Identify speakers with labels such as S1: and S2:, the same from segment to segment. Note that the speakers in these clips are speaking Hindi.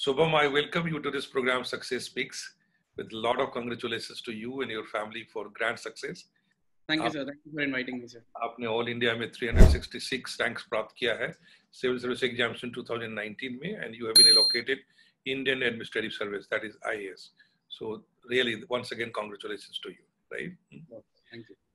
S1: Shubham, I welcome you to this program, Success Speaks, with a lot of congratulations to you and your family for grand success.
S2: Thank you, sir. Thank you for inviting me, sir.
S1: आपने ऑल इंडिया में 366 रैंक्स प्राप्त किया है सिविल सर्विस एग्जामिनेशन 2019 में, and you have been allocated Indian Administrative Service, that is IAS. So really, once again, congratulations to you, right?
S2: Thank you.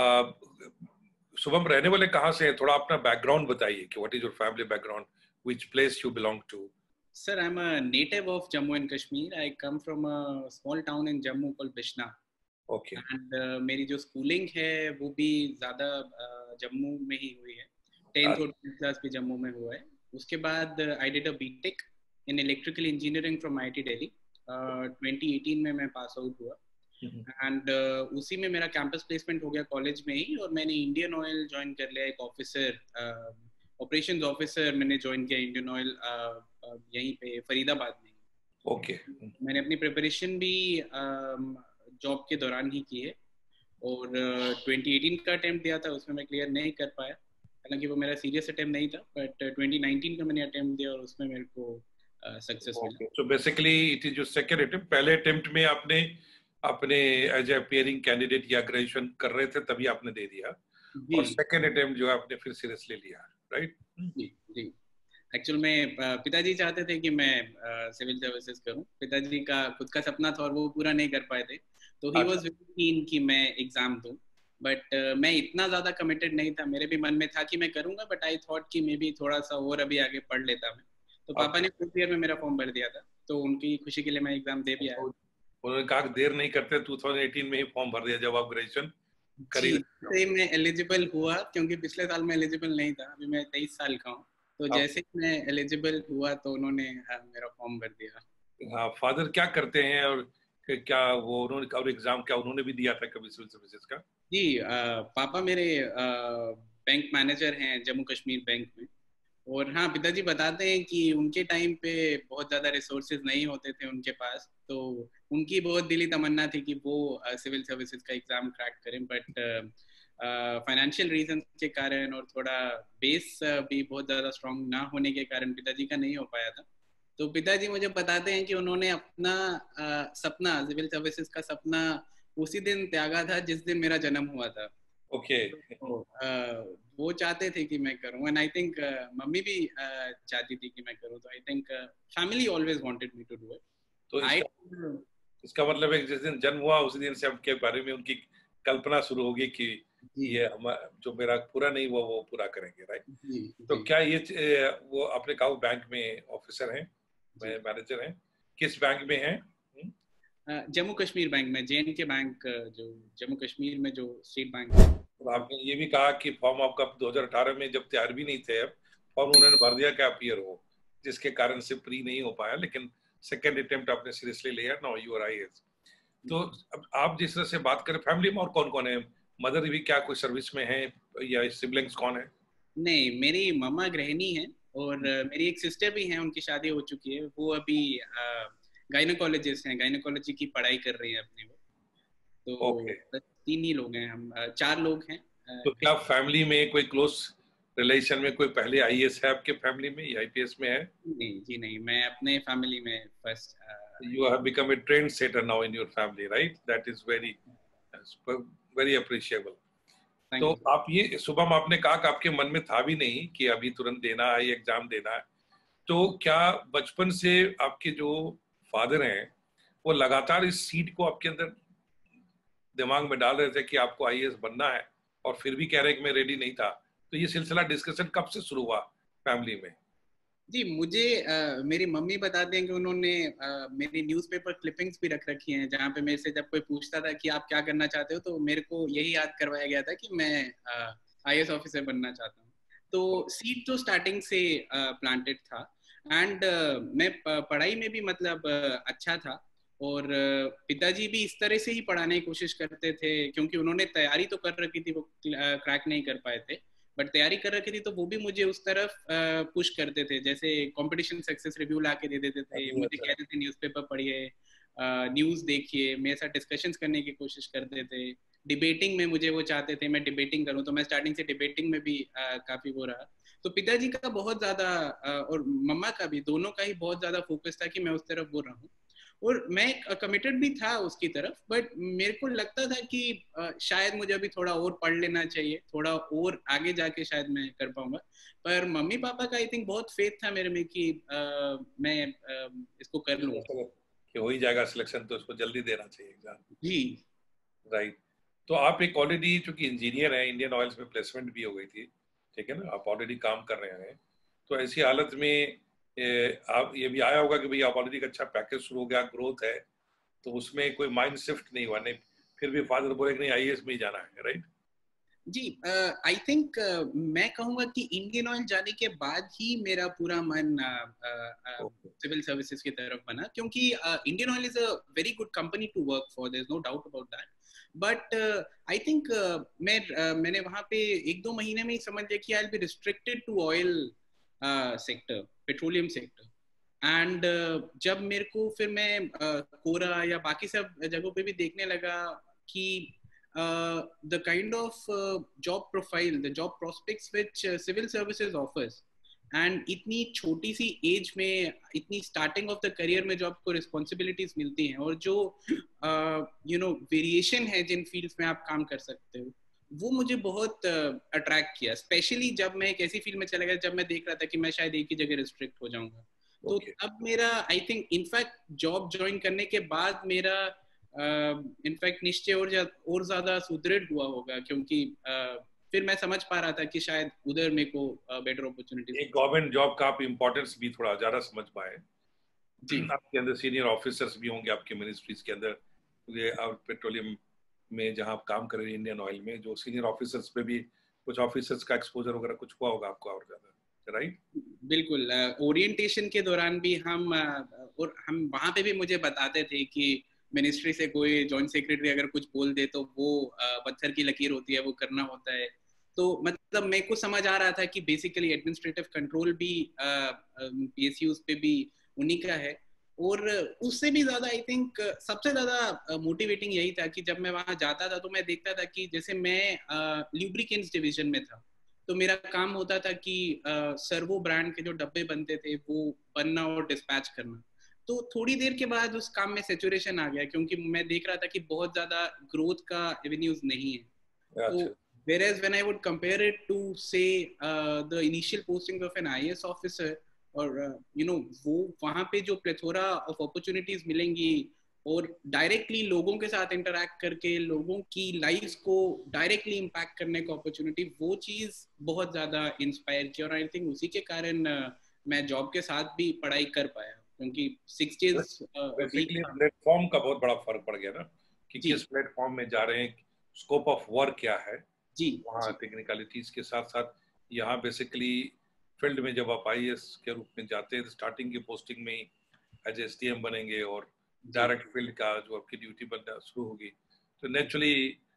S1: Shubham, रहने वाले कहाँ से हैं? थोड़ा अपना बैकग्राउंड बताइए कि what is your family background, which place you belong to?
S2: Sir, I'm a native of Jammu and Kashmir. I come from a small town in Jammu called Bishna.
S1: Okay.
S2: And मेरी जो स्कूलिंग है वो भी ज़्यादा जम्मू में ही हुई है. 10th और 12th क्लास भी जम्मू में हुआ है. उसके बाद I did a BTech in electrical engineering from IIT Delhi. 2018 में मैं पास आउट हुआ. एंड उसी में मेरा कैंपस प्लेसमेंट हो गया कॉलेज में ही, और मैंने इंडियन ऑयल ज्वाइन कर लिया. एक ऑफिसर, ऑपरेशंस ऑफिसर मैंने ज्वाइन किया इंडियन ऑयल यहीं पे फरीदाबाद में.
S1: ओके.
S2: मैंने अपनी प्रिपरेशन भी जॉब के दौरान ही की है, और 2018 का अटेम्प्ट दिया था, उसमें मैं क्लियर नहीं कर पाया. हालांकि वो मेरा सीरियस अटेम्प्ट नहीं था, बट 2019 का मैंने अटेम्प्ट दिया और उसमें मेरे को सक्सेस मिला.
S1: So basically it is your second attempt. पहले अटेम्प्ट में आपने अपने एज ए अपीयरिंग कैंडिडेट या ग्रेजुएशन कर रहे थे तभी आपने दे दिया, और सेकंड अटेम्प्ट जो है आपने फिर सीरियसली लिया, राइट?
S2: जी. एक्चुअल में पिताजी चाहते थे कि मैं सिविल सर्विसेज करूं. पिताजी का खुद का सपना था और वो पूरा नहीं कर पाए थे, तो ही वाज वेरी कीन कि मैं एग्जाम दूं. बट मैं इतना ज्यादा कमिटेड नहीं था. मेरे भी मन में था कि मैं करूंगा, बट आई थॉट कि मे बी थोड़ा सा और अभी आगे पढ़ लेता मैं. तो पापा ने फोर्थ ईयर में मेरा फॉर्म भर दिया था, तो उनकी खुशी के लिए मैं एग्जाम दे भी आया.
S1: उन्होंने कहा देर नहीं करते, 2018 में ही फॉर्म भर दिया जब आप ग्रेजुएशन
S2: करी. मैं एलिजिबल हुआ, क्योंकि पिछले साल मैं एलिजिबल नहीं था. अभी मैं 23 साल का हूँ, तो जैसे ही मैं एलिजिबल हुआ तो उन्होंने मेरा फॉर्म भर दिया.
S1: हाँ, फादर क्या करते हैं और क्या वो उन्होंने और एग्जाम क्या उन्होंने भी दिया था कभी सिविल सर्विसेज का?
S2: जी, पापा मेरे बैंक मैनेजर हैं जम्मू कश्मीर बैंक में. और हाँ, पिताजी बताते हैं कि उनके टाइम पे बहुत ज़्यादा रिसोर्सेज नहीं होते थे उनके पास, तो उनकी बहुत दिली तमन्ना थी कि वो सिविल सर्विसेज का एग्ज़ाम क्रैक करें. बट फाइनेंशियल रीजन के कारण और थोड़ा बेस भी बहुत ज़्यादा स्ट्रॉन्ग ना होने के कारण पिताजी का नहीं हो पाया था. तो पिताजी मुझे बताते हैं कि उन्होंने अपना सपना, सिविल सर्विसेज का सपना उसी दिन त्यागा था जिस दिन मेरा जन्म हुआ था.
S1: ओके.
S2: वो चाहते थे कि मैं करूं, एंड आई थिंक मम्मी भी चाहती थी कि मैं करूं. तो I think family always wanted me to do it.
S1: तो इसका मतलब है जिस दिन जन्म हुआ उसी दिन से आपके बारे में उनकी कल्पना शुरू होगी कि ये जो मेरा पूरा नहीं हुआ वो पूरा करेंगे, राइट? तो क्या ये वो आपने कहा बैंक में ऑफिसर हैं, मैनेजर हैं, किस बैंक में हैं?
S2: जम्मू कश्मीर बैंक में, JNK बैंक, जो जम्मू कश्मीर में जो स्टेट बैंक है.
S1: तो आपने ये भी कहा कि फॉर्म आपका 2018 में जब तैयार भी नहीं थे, अब फॉर्म उन्होंने भर दिया कि आप अपीयर हो, जिसके कारण से प्री नहीं हो पाया, लेकिन सेकंड अटेम्प्ट आपने सीरियसली लिया. Now you are IAS. तो अब आप जिस तरह से बात करें, फैमिली में और कौन कौन है? मदर भी क्या कोई सर्विस में है या सिबलिंग्स कौन है?
S2: नहीं, मेरी मम्मा गृहिणी है, और मेरी एक सिस्टर भी है, उनकी शादी हो चुकी है. वो अभी गायनेकोलॉजिस्ट हैं, गायनेकोलॉजी की पढ़ाई कर रही है अपनी. वो तो 3 ही लोग हैं, हम 4 लोग हैं.
S1: तो क्या फैमिली में कोई क्लोज रिलेशन में कोई पहले IAS है आपके फैमिली में या IPS में है?
S2: नहीं जी, नहीं. मैं अपने फैमिली में first.
S1: You have become a trendsetter now in your family, right? That is very appreciable. तो आप ये सुबह आपने कहा कि आपके मन में था भी नहीं कि अभी तुरंत देना है, एग्जाम देना है. तो क्या बचपन से आपके जो फादर हैं वो लगातार इस सीट को आपके अंदर दिमाग में डाल रहे थे कि आपको IAS बनना है, और फिर भी कह रहे हैं कि मैं रेडी नहीं था? तो ये सिलसिला डिस्कशन कब से शुरू हुआ फैमिली में?
S2: जी, मुझे मेरी मम्मी बताते हैं कि उन्होंने मेरी न्यूज़पेपर क्लिपिंग्स भी रख रखी हैं, जहाँ पे मेरे से जब कोई पूछता था कि आप क्या करना चाहते हो, तो मेरे को यही याद करवाया गया था कि मैं IAS ऑफिसर बनना चाहता हूँ. तो सीट तो स्टार्टिंग से प्लांटेड था, एंड मैं पढ़ाई में भी मतलब अच्छा था, और पिताजी भी इस तरह से ही पढ़ाने की कोशिश करते थे, क्योंकि उन्होंने तैयारी तो कर रखी थी, वो क्रैक नहीं कर पाए थे, बट तैयारी कर रखी थी, तो वो भी मुझे उस तरफ पुश करते थे. जैसे कंपटीशन सक्सेस रिव्यू ला के दे देते थे, मुझे कहते थे न्यूज़पेपर पढ़िए, न्यूज़ देखिए, मेरे साथ डिस्कशंस करने की कोशिश करते थे. डिबेटिंग में मुझे वो चाहते थे मैं डिबेटिंग करूं, तो मैं स्टार्टिंग से डिबेटिंग में भी काफ़ी वो रहा. तो पिताजी का बहुत ज्यादा और मम्मा का भी, दोनों का ही बहुत ज्यादा फोकस था कि मैं उस तरफ वो रहूं, और मैं कमिटेड भी था उसकी तरफ, बट मेरे को लगता था कि शायद मुझे अभी थोड़ा और पढ़ लेना चाहिए, थोड़ा और आगे जाके शायद मैं कर पाऊंगा। पर मम्मी पापा का आई थिंक बहुत फेथ था मेरे में कि मैं इसको कर लूंगा,
S1: कि हो ही जाएगा सिलेक्शन, तो उसको जल्दी देना चाहिए एग्जाम।
S2: जी
S1: राइट। तो आप एक ऑलरेडी चूंकि इंजीनियर हैं, इंडियन ऑयल्स में प्लेसमेंट भी हो गई थी, ठीक है ना, आप ऑलरेडी काम कर रहे हैं, तो ऐसी हालत में आप ये भी आया होगा कि भाई आप ऑलरेडी एक अच्छा पैकेज शुरू हो गया, ग्रोथ है, तो उसमें कोई माइंड शिफ्ट नहीं हुआ, नहीं फिर भी फादर बोले कि नहीं आईएएस में ही जाना है, राइट?
S2: जी, आई थिंक मैं कहूँगा कि इंडियन ऑयल जाने के बाद ही मेरा पूरा मन सिविल सर्विसेज की तरफ बना, क्योंकि Indian oil is a very good company to work for, there is no doubt about that, but I think मैंने वहाँ पे 1-2 महीने में ही समझ लिया कि I will be restricted to oil sector, petroleum sector. And जब मेरे को फिर मैं कोरा या बाकी सब जगहों पे भी देखने लगा कि the kind of job profile, the job prospects which civil services offers, and इतनी छोटी सी एज में, इतनी स्टार्टिंग ऑफ द करियर में जो आपको रिस्पॉन्सिबिलिटीज मिलती हैं, और जो वेरिएशन है जिन फील्ड्स में आप काम कर सकते हो, वो मुझे बहुत अट्रैक्ट किया, स्पेशली जब मैं एक ऐसी फील्ड में चला गया जब मैं देख रहा था कि मैं शायद एक ही जगह रिस्ट्रिक्ट हो जाऊंगा। तो अब मेरा I think in fact job join करने के बाद मेरा इनफैक्ट निश्चय और ज्यादा सुदृढ़ हुआ होगा, क्योंकि फिर मैं समझ पा रहा था कि शायद उधर मेरे को बेटर अपॉर्चुनिटीज,
S1: एक गवर्नमेंट जॉब का आप इम्पोर्टेंस भी थोड़ा ज्यादा समझ पाए
S2: जी।
S1: आपके अंदर सीनियर ऑफिसर्स भी होंगे आपके मिनिस्ट्रीज के अंदर, और पेट्रोलियम में जहां आप काम कर रहे हैं इंडियन ऑयल में, जो सीनियर ऑफिसर्स पे भी कुछ ऑफिसर्स का एक्सपोजर वगैरह कुछ हुआ होगा आपको और ज्यादा, राइट?
S2: बिल्कुल, ओरिएंटेशन के दौरान भी हम और हम वहां पे भी मुझे बताते थे कि मिनिस्ट्री से कोई जॉइंट सेक्रेटरी अगर कुछ बोल दे तो वो पत्थर की लकीर होती है, वो करना होता है। तो मतलब मेरे को समझ आ रहा था कि बेसिकली एडमिनिस्ट्रेटिव कंट्रोल भी पीएसयूज पे भी उन्हीं का है। और उससे भी ज्यादा आई थिंक सबसे ज्यादा मोटिवेटिंग यही था कि जब मैं वहां जाता था तो मैं देखता था कि जैसे मैं ल्यूब्रिकेंट्स डिवीजन में था, तो मेरा काम होता था कि सर्वो ब्रांड के जो डब्बे बनते थे वो बनना और डिस्पैच करना। तो थोड़ी देर के बाद उस काम में सेचुरेशन आ गया, क्योंकि मैं देख रहा था कि बहुत ज्यादा ग्रोथ का एवेन्यूज नहीं है। तो whereas when I would compare it to say the initial posting of an IAS officer, और वो वहां पे जो प्लेथोरा ऑफ अपॉर्चुनिटीज मिलेंगी और डायरेक्टली लोगों के साथ इंटरैक्ट करके लोगों की लाइफ को डायरेक्टली इम्पैक्ट करने का अपॉर्चुनिटी, वो चीज बहुत ज्यादा इंस्पायर की, और आई थिंक उसी के कारण मैं जॉब के साथ भी पढ़ाई कर पाया, क्योंकि 6 days
S1: प्लेटफॉर्म का बहुत बड़ा फर्क पड़ गया ना, कि किस प्लेटफॉर्म में जा रहे हैं, स्कोप ऑफ वर्क क्या है
S2: जी,
S1: वहाँ टेक्निकलिटीज के साथ साथ। यहाँ बेसिकली फील्ड में जब आप आईएएस के रूप में जाते हैं, स्टार्टिंग की पोस्टिंग में ही एज एसडीएम बनेंगे और डायरेक्ट फील्ड का जो आपकी ड्यूटी बनना शुरू होगी, तो नेचुरली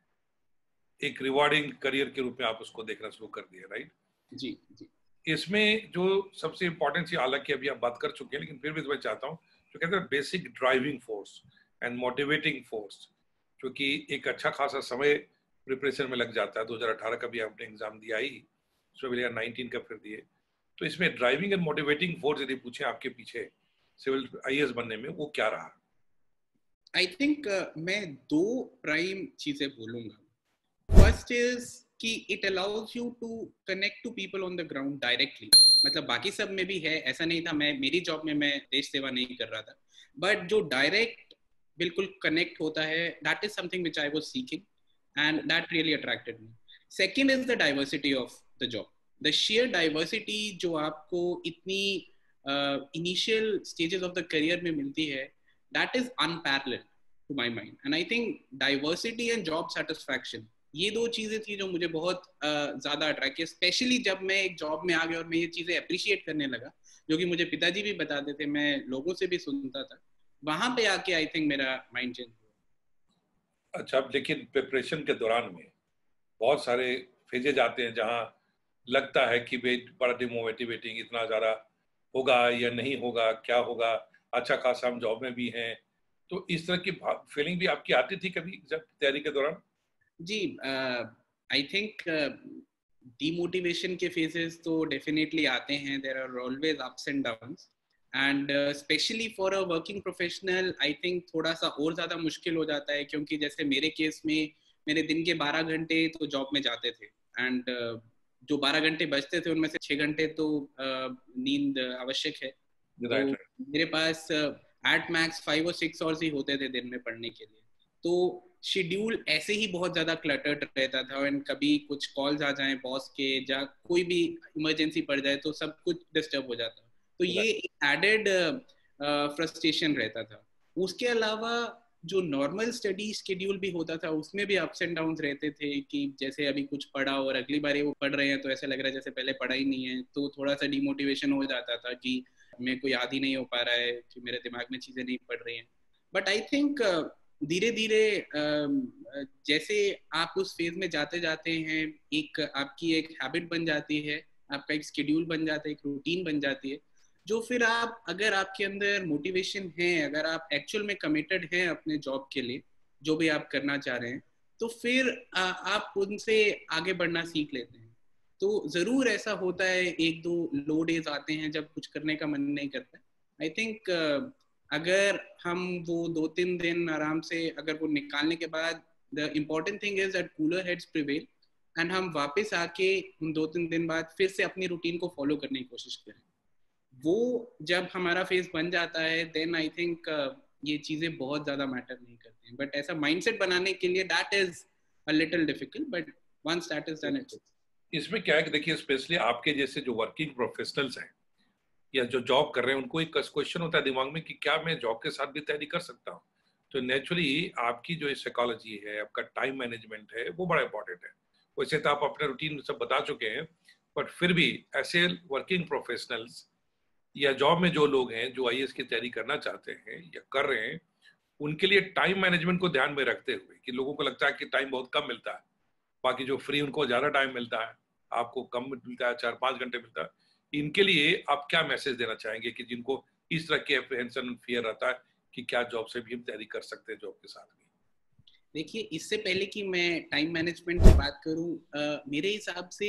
S1: एक रिवार्डिंग करियर के रूप में आप उसको देखना शुरू कर दिए, राइट?
S2: जी जी।
S1: इसमें जो सबसे इम्पोर्टेंट सी, हालांकि अभी आप बात कर चुके हैं, लेकिन फिर भी मैं चाहता हूँ, जो कहते हैं basic driving force and motivating force, क्योंकि एक अच्छा खासा समय प्रिपरेशन में लग जाता है। 2018 का भी आपने एग्जाम दिया ही, उसमें भी 19 का फिर दिए, तो इसमें ड्राइविंग एंड मोटिवेटिंग फोर्स यदि पूछे आपके पीछे सिविल आईएएस बनने में, वो क्या रहा?
S2: आई थिंक मैं 2 प्राइम चीजें बोलूंगा। फर्स्ट इज कि it allows you to connect to people on the ground directly, मतलब बाकी सब में भी है, ऐसा नहीं था, मेरी जॉब में मैं देश सेवा नहीं कर रहा था, बट जो डायरेक्ट बिल्कुल कनेक्ट होता है, that is something which I was seeking and that really attracted me. Second is the diversity of the job, the share diversity जो आपको इतनी initial stages of the career में मिलती है, that is unparalleled to my mind, and I think diversity and job satisfaction, ये 2 चीजें थी जो मुझे बहुत ज्यादा अट्रैक्ट किया, स्पेशली जब मैं एक जॉब में आ गया और मैं ये चीजें अप्रिशिएट करने लगा, जो कि मुझे पिताजी भी बताते थे, मैं लोगों से भी सुनता था, वहां पे आके आई थिंक मेरा माइंड चेंज हुआ।
S1: अच्छा, लेकिन प्रिपरेशन के दौरान में बहुत सारे फेजेज आते हैं जहाँ लगता है कि भाई बड़ा डिमोटिवेटिंग, इतना ज़्यादा होगा या नहीं होगा, क्या होगा, अच्छा खासा हम जॉब में भी हैं, तो इस तरह की फीलिंग भी आपकी आती थी कभी जब तैयारी के दौरान?
S2: जी, आई थिंक डीमोटिवेशन के फेजेस तो डेफिनेटली आते हैं, there are always ups and downs, and specially for a working professional I think थोड़ा सा और ज़्यादा मुश्किल हो जाता है, क्योंकि जैसे मेरे केस में मेरे दिन के 12 घंटे तो जॉब में जाते थे, एंड जो 12 घंटे बचते थे उनमें से 6 घंटे तो नींद आवश्यक है। तो मेरे पास एट मैक्स 5 और 6 आवर्स ही होते थे दिन में पढ़ने के लिए। तो शेड्यूल ऐसे ही बहुत ज्यादा क्लटर्ड रहता था, एंड कभी कुछ कॉल्स आ जाएं बॉस के, या कोई भी इमरजेंसी पड़ जाए तो सब कुछ डिस्टर्ब हो जाता। तो ये एडेड फ्रस्ट्रेशन रहता था। उसके अलावा जो नॉर्मल स्टडी शेड्यूल भी होता था उसमें भी अप्स एंड डाउन्स रहते थे, कि जैसे अभी कुछ पढ़ा और अगली बार वो पढ़ रहे हैं तो ऐसा लग रहा है जैसे पहले पढ़ा ही नहीं है, तो थोड़ा सा डिमोटिवेशन हो जाता था कि मेरे को याद ही नहीं हो पा रहा है, कि मेरे दिमाग में चीजें नहीं पढ़ रही हैं। बट आई थिंक धीरे धीरे जैसे आप उस फेज में जाते जाते हैं, एक आपकी एक हैबिट बन जाती है, आपका एक शेड्यूल बन जाता है, एक रूटीन बन जाती है, जो फिर आप, अगर आपके अंदर मोटिवेशन है, अगर आप एक्चुअल में कमिटेड हैं अपने जॉब के लिए, जो भी आप करना चाह रहे हैं, तो फिर आप उनसे आगे बढ़ना सीख लेते हैं। तो जरूर ऐसा होता है, एक दो लो डेज आते हैं जब कुछ करने का मन नहीं करता। आई थिंक अगर हम वो 2-3 दिन आराम से अगर वो निकालने के बाद, the important thing is that cooler heads prevail, and हम वापस आके उन 2-3 दिन बाद फिर से अपनी रूटीन को फॉलो करने की कोशिश करें। वो जब हमारा फेस बन जाता है, देन आई थिंक ये चीजें बहुत ज्यादा मैटर नहीं करती हैं। बट ऐसा माइंडसेट बनाने के लिए that is a little difficult, but once that is done it's.
S1: इसमें क्या है कि देखिए, स्पेशली आपके जैसे जो वर्किंग प्रोफेशनल्स हैं या जो जॉब कर रहे हैं, उनको एक क्वेश्चन होता है दिमाग में कि क्या मैं जॉब के साथ भी तैयारी कर सकता हूँ। तो नेचुरली आपकी जो साइकोलॉजी है, आपका टाइम मैनेजमेंट है, वो बड़ा इंपॉर्टेंट है। वैसे तो आप अपने रूटीन सब बता चुके हैं, बट फिर भी ऐसे वर्किंग प्रोफेशनल्स या जॉब में जो लोग हैं जो आईएएस की तैयारी करना चाहते हैं या कर रहे हैं, उनके लिए टाइम मैनेजमेंट को ध्यान में रखते हुए, कि लोगों को लगता है कि टाइम बहुत कम मिलता है, बाकी जो फ्री उनको ज्यादा टाइम मिलता है, आपको कम मिलता है, 4-5 घंटे मिलता है, इनके लिए आप क्या मैसेज देना चाहेंगे कि जिनको इस तरह के एप्रीहेंशन फियर रहता है कि क्या जॉब से भी हम तैयारी कर सकते हैं, जॉब के साथ भी?
S2: देखिए, इससे पहले कि मैं टाइम मैनेजमेंट की बात करूं, मेरे हिसाब से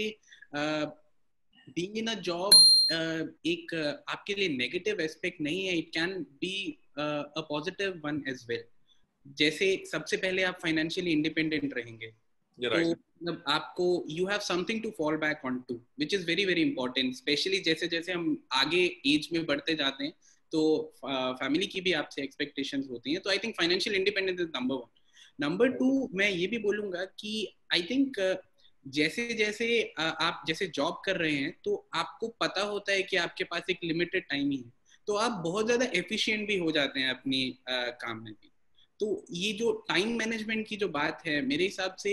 S2: बीइंग इन अ जॉब एक आपके लिए नेगेटिव एस्पेक्ट नहीं है, it can be a positive one as well. जैसे सबसे पहले आप फाइनेंशियली इंडिपेंडेंट रहेंगे, तो मतलब आपको you have something to fall back on to, which is very very important. Specially जैसे जैसे हम आगे एज में बढ़ते जाते हैं, तो फैमिली की भी आपसे एक्सपेक्टेशंस होती हैं। तो I think financial independence is number 1। Number 2, मैं ये भी बोलूंगा कि आई थिंक जैसे जैसे आप जैसे जॉब कर रहे हैं, तो आपको पता होता है कि आपके पास एक लिमिटेड टाइम ही है, तो आप बहुत ज्यादा एफिशिएंट भी हो जाते हैं अपनी काम में भी। तो ये जो टाइम मैनेजमेंट की जो बात है, मेरे हिसाब से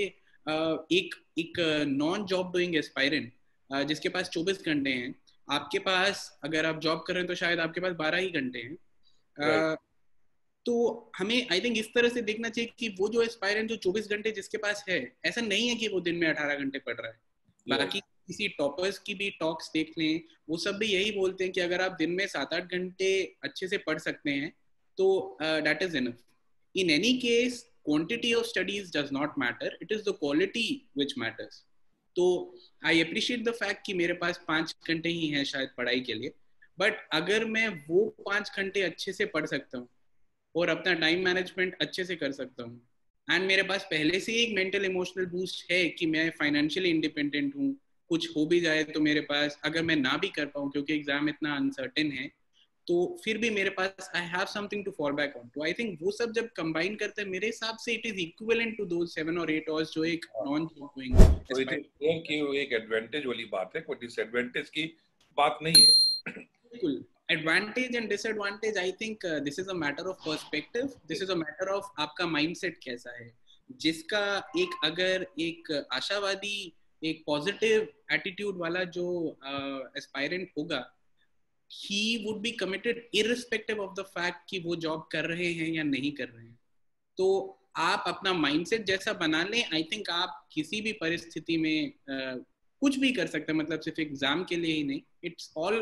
S2: एक एक नॉन जॉब डूइंग एस्पायरेंट जिसके पास 24 घंटे हैं, आपके पास अगर आप जॉब कर रहे हैं तो शायद आपके पास 12 ही घंटे हैं। तो हमें आई थिंक इस तरह से देखना चाहिए कि वो जो एस्पायरेंट जो 24 घंटे जिसके पास है, ऐसा नहीं है कि वो दिन में 18 घंटे पढ़ रहा है। बाकी किसी टॉपर्स की भी टॉक्स देख लें, वो सब भी यही बोलते हैं कि अगर आप दिन में 7-8 घंटे अच्छे से पढ़ सकते हैं तो that is enough. In any case, quantity of studies does not matter. It is the quality which matters. तो I appreciate the fact कि मेरे पास 5 घंटे ही हैं शायद पढ़ाई के लिए, बट अगर मैं वो 5 घंटे अच्छे से पढ़ सकता हूँ और अपना टाइम मैनेजमेंट अच्छे से कर सकता हूँ, एंड मेरे पास पहले से ही एक मेंटल इमोशनल बूस्ट है कि मैं फाइनेंशियली इंडिपेंडेंट हूँ, कुछ हो भी जाए तो मेरे पास, अगर मैं ना भी कर पाऊँ क्योंकि एग्जाम इतना अनसर्टेन है, तो फिर भी मेरे पास I have something to fall back on to. I think वो सब जब कंबाइन करते हैं, मेरे हिसाब से it is equivalent to those 7 और 8 आवर्स जो एक नॉन जॉब डूइंग।
S1: तो इट इज क्लियर कि वो एक एडवांटेज वाली बात है, कोई डिसएडवांटेज की बात नहीं है।
S2: बिल्कुल, advantage and disadvantage, I think this is a matter of perspective, this is a matter of आपका माइंडसेट कैसा है। जिसका एक अगर एक आशावादी, एक पॉजिटिव एटीट्यूड वाला जो एस्पायरेंट होगा, he would be committed irrespective of the fact कि वो जॉब कर रहे हैं या नहीं कर रहे हैं। तो आप अपना माइंडसेट जैसा बना लें, आई थिंक आप किसी भी परिस्थिति में कुछ भी कर सकते हैं, मतलब सिर्फ एग्जाम के लिए ही नहीं, it's all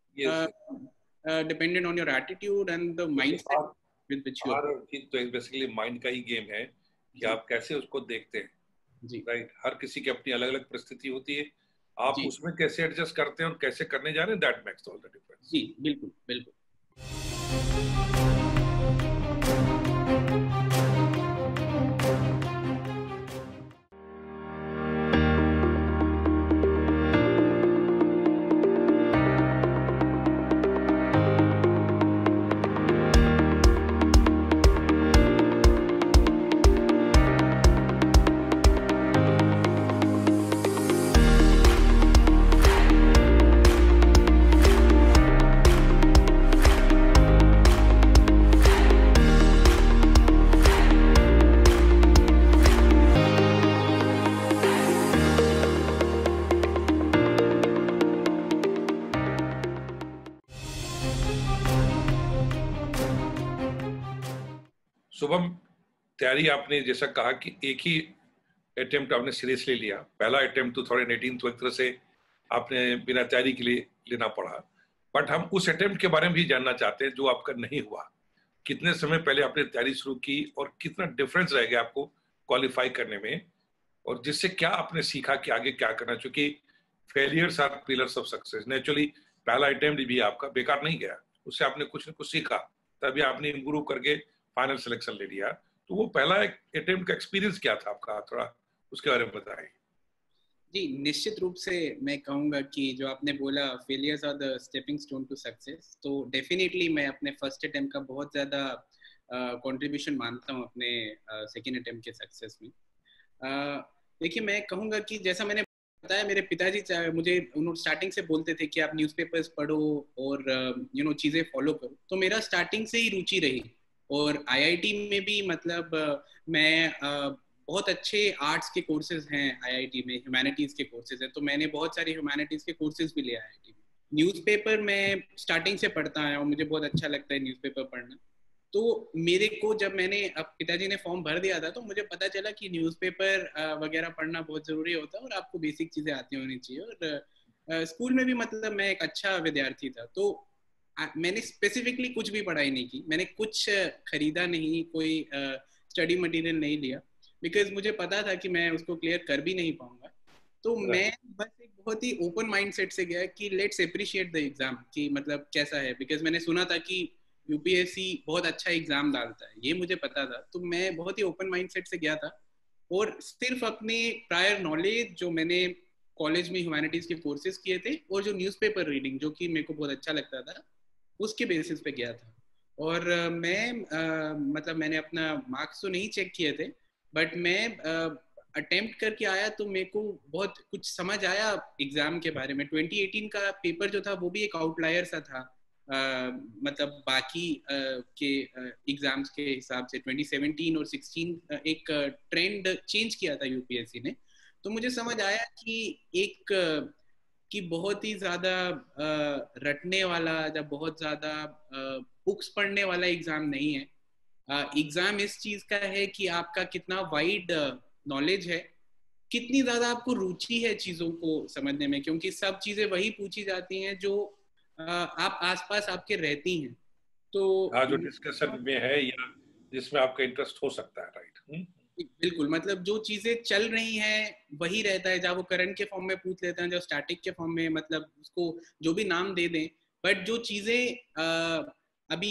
S2: dependent on your attitude and the mindset with which you are.
S1: तो बेसिकली माइंड का ही गेम है कि आप कैसे उसको देखते हैं।
S2: जी
S1: राइट, हर किसी की अपनी अलग अलग परिस्थिति होती है, आप उसमें कैसे एडजस्ट करते हैं और कैसे करने जा रहे हैं, that makes all the difference.
S2: जी बिल्कुल बिल्कुल।
S1: शुभम, तैयारी आपने जैसा कहा कि एक ही अटेम्प्ट आपने सीरियसली लिया, पहला अटेम्प्ट 2018 तो एक तरह से आपने बिना तैयारी के लिए लेना पड़ा, बट हम उस अटेम्प्ट के बारे में भी जानना चाहते हैं जो आपका नहीं हुआ। कितने समय पहले आपने तैयारी शुरू की और कितना डिफरेंस रह गया आपको क्वालिफाई करने में, और जिससे क्या आपने सीखा कि आगे क्या करना, क्योंकि failures are pillars of success. Naturally पहला अटेम्प्ट भी आपका बेकार नहीं गया, उससे आपने कुछ न कुछ सीखा, तभी आपने इम्प्रूव करके फाइनल सिलेक्शन ले लिया। तो वो पहला अटेम्प्ट का एक्सपीरियंस क्या था आपका, थोड़ा उसके बारे में बताएं।
S2: जी निश्चित रूप से मैं कहूँगा कि जो आपने बोला failures are the stepping stone to success, तो डेफिनेटली मैं अपने फर्स्ट अटेम्प्ट का बहुत ज़्यादा कंट्रीब्यूशन मानता हूँ अपने सेकेंड अटेम्प्ट के सक्सेस में। देखिए मैं कहूँगा कि जैसा मैंने बताया, मेरे पिताजी मुझे उन्होंने स्टार्टिंग से बोलते थे कि आप न्यूज़पेपर्स पढ़ो और चीज़ें फॉलो करो, तो मेरा स्टार्टिंग से ही रुचि रही। और आईआईटी में भी मतलब मैं बहुत अच्छे आर्ट्स के कोर्सेज हैं आईआईटी में, ह्यूमैनिटीज के कोर्सेज हैं, तो मैंने बहुत सारे ह्यूमैनिटीज के कोर्सेज भी लिए आईआईटी में। न्यूज़पेपर मैं स्टार्टिंग से पढ़ता आया और मुझे बहुत अच्छा लगता है न्यूज़पेपर पढ़ना। तो मेरे को जब मैंने अब पिताजी ने फॉर्म भर दिया था तो मुझे पता चला कि न्यूज़पेपर वगैरह पढ़ना बहुत ज़रूरी होता है और आपको बेसिक चीज़ें आती होनी चाहिए। और स्कूल में भी मतलब मैं एक अच्छा विद्यार्थी था, तो मैंने स्पेसिफिकली कुछ भी पढ़ाई नहीं की, मैंने कुछ खरीदा नहीं, कोई स्टडी मटेरियल नहीं लिया, बिकॉज मुझे पता था कि मैं उसको क्लियर कर भी नहीं पाऊंगा। तो मैं बस एक बहुत ही ओपन माइंडसेट से गया कि लेट्स अप्रिशिएट द एग्जाम, कि मतलब कैसा है, बिकॉज मैंने सुना था कि यूपीएससी बहुत अच्छा एग्जाम डालता है, ये मुझे पता था। तो मैं बहुत ही ओपन माइंडसेट से गया था और सिर्फ अपने प्रायर नॉलेज जो मैंने कॉलेज में ह्यूमैनिटीज के कोर्सेज किए थे और जो न्यूज़पेपर रीडिंग जो कि मेरे को बहुत अच्छा लगता था, उसके बेसिस पे गया था। और मैं मतलब मैंने अपना मार्क्स तो नहीं चेक किए थे, बट मैं अटेम्प्ट करके आया तो मेरे को बहुत कुछ समझ आया एग्जाम के बारे में। 2018 का पेपर जो था वो भी एक आउटलायर सा था, मतलब बाकी के एग्जाम्स के हिसाब से 2017 और 16 एक ट्रेंड चेंज किया था यूपीएससी ने। तो मुझे समझ आया कि एक कि बहुत ही ज्यादा रटने वाला या बहुत ज्यादा बुक्स पढ़ने वाला एग्जाम नहीं है। एग्जाम इस चीज का है कि आपका कितना वाइड नॉलेज है, कितनी ज्यादा आपको रुचि है चीजों को समझने में, क्योंकि सब चीजें वही पूछी जाती हैं जो आप आसपास आपके रहती हैं। तो
S1: हाँ, जो डिस्कशन में है या जिसमें आपका इंटरेस्ट हो सकता है, राइट।
S2: बिल्कुल, मतलब जो चीजें चल रही हैं वही रहता है, जब वो करंट के फॉर्म में पूछ लेते हैं, जो स्टैटिक के फॉर्म में मतलब उसको जो भी नाम दे दें, बट जो चीजें अभी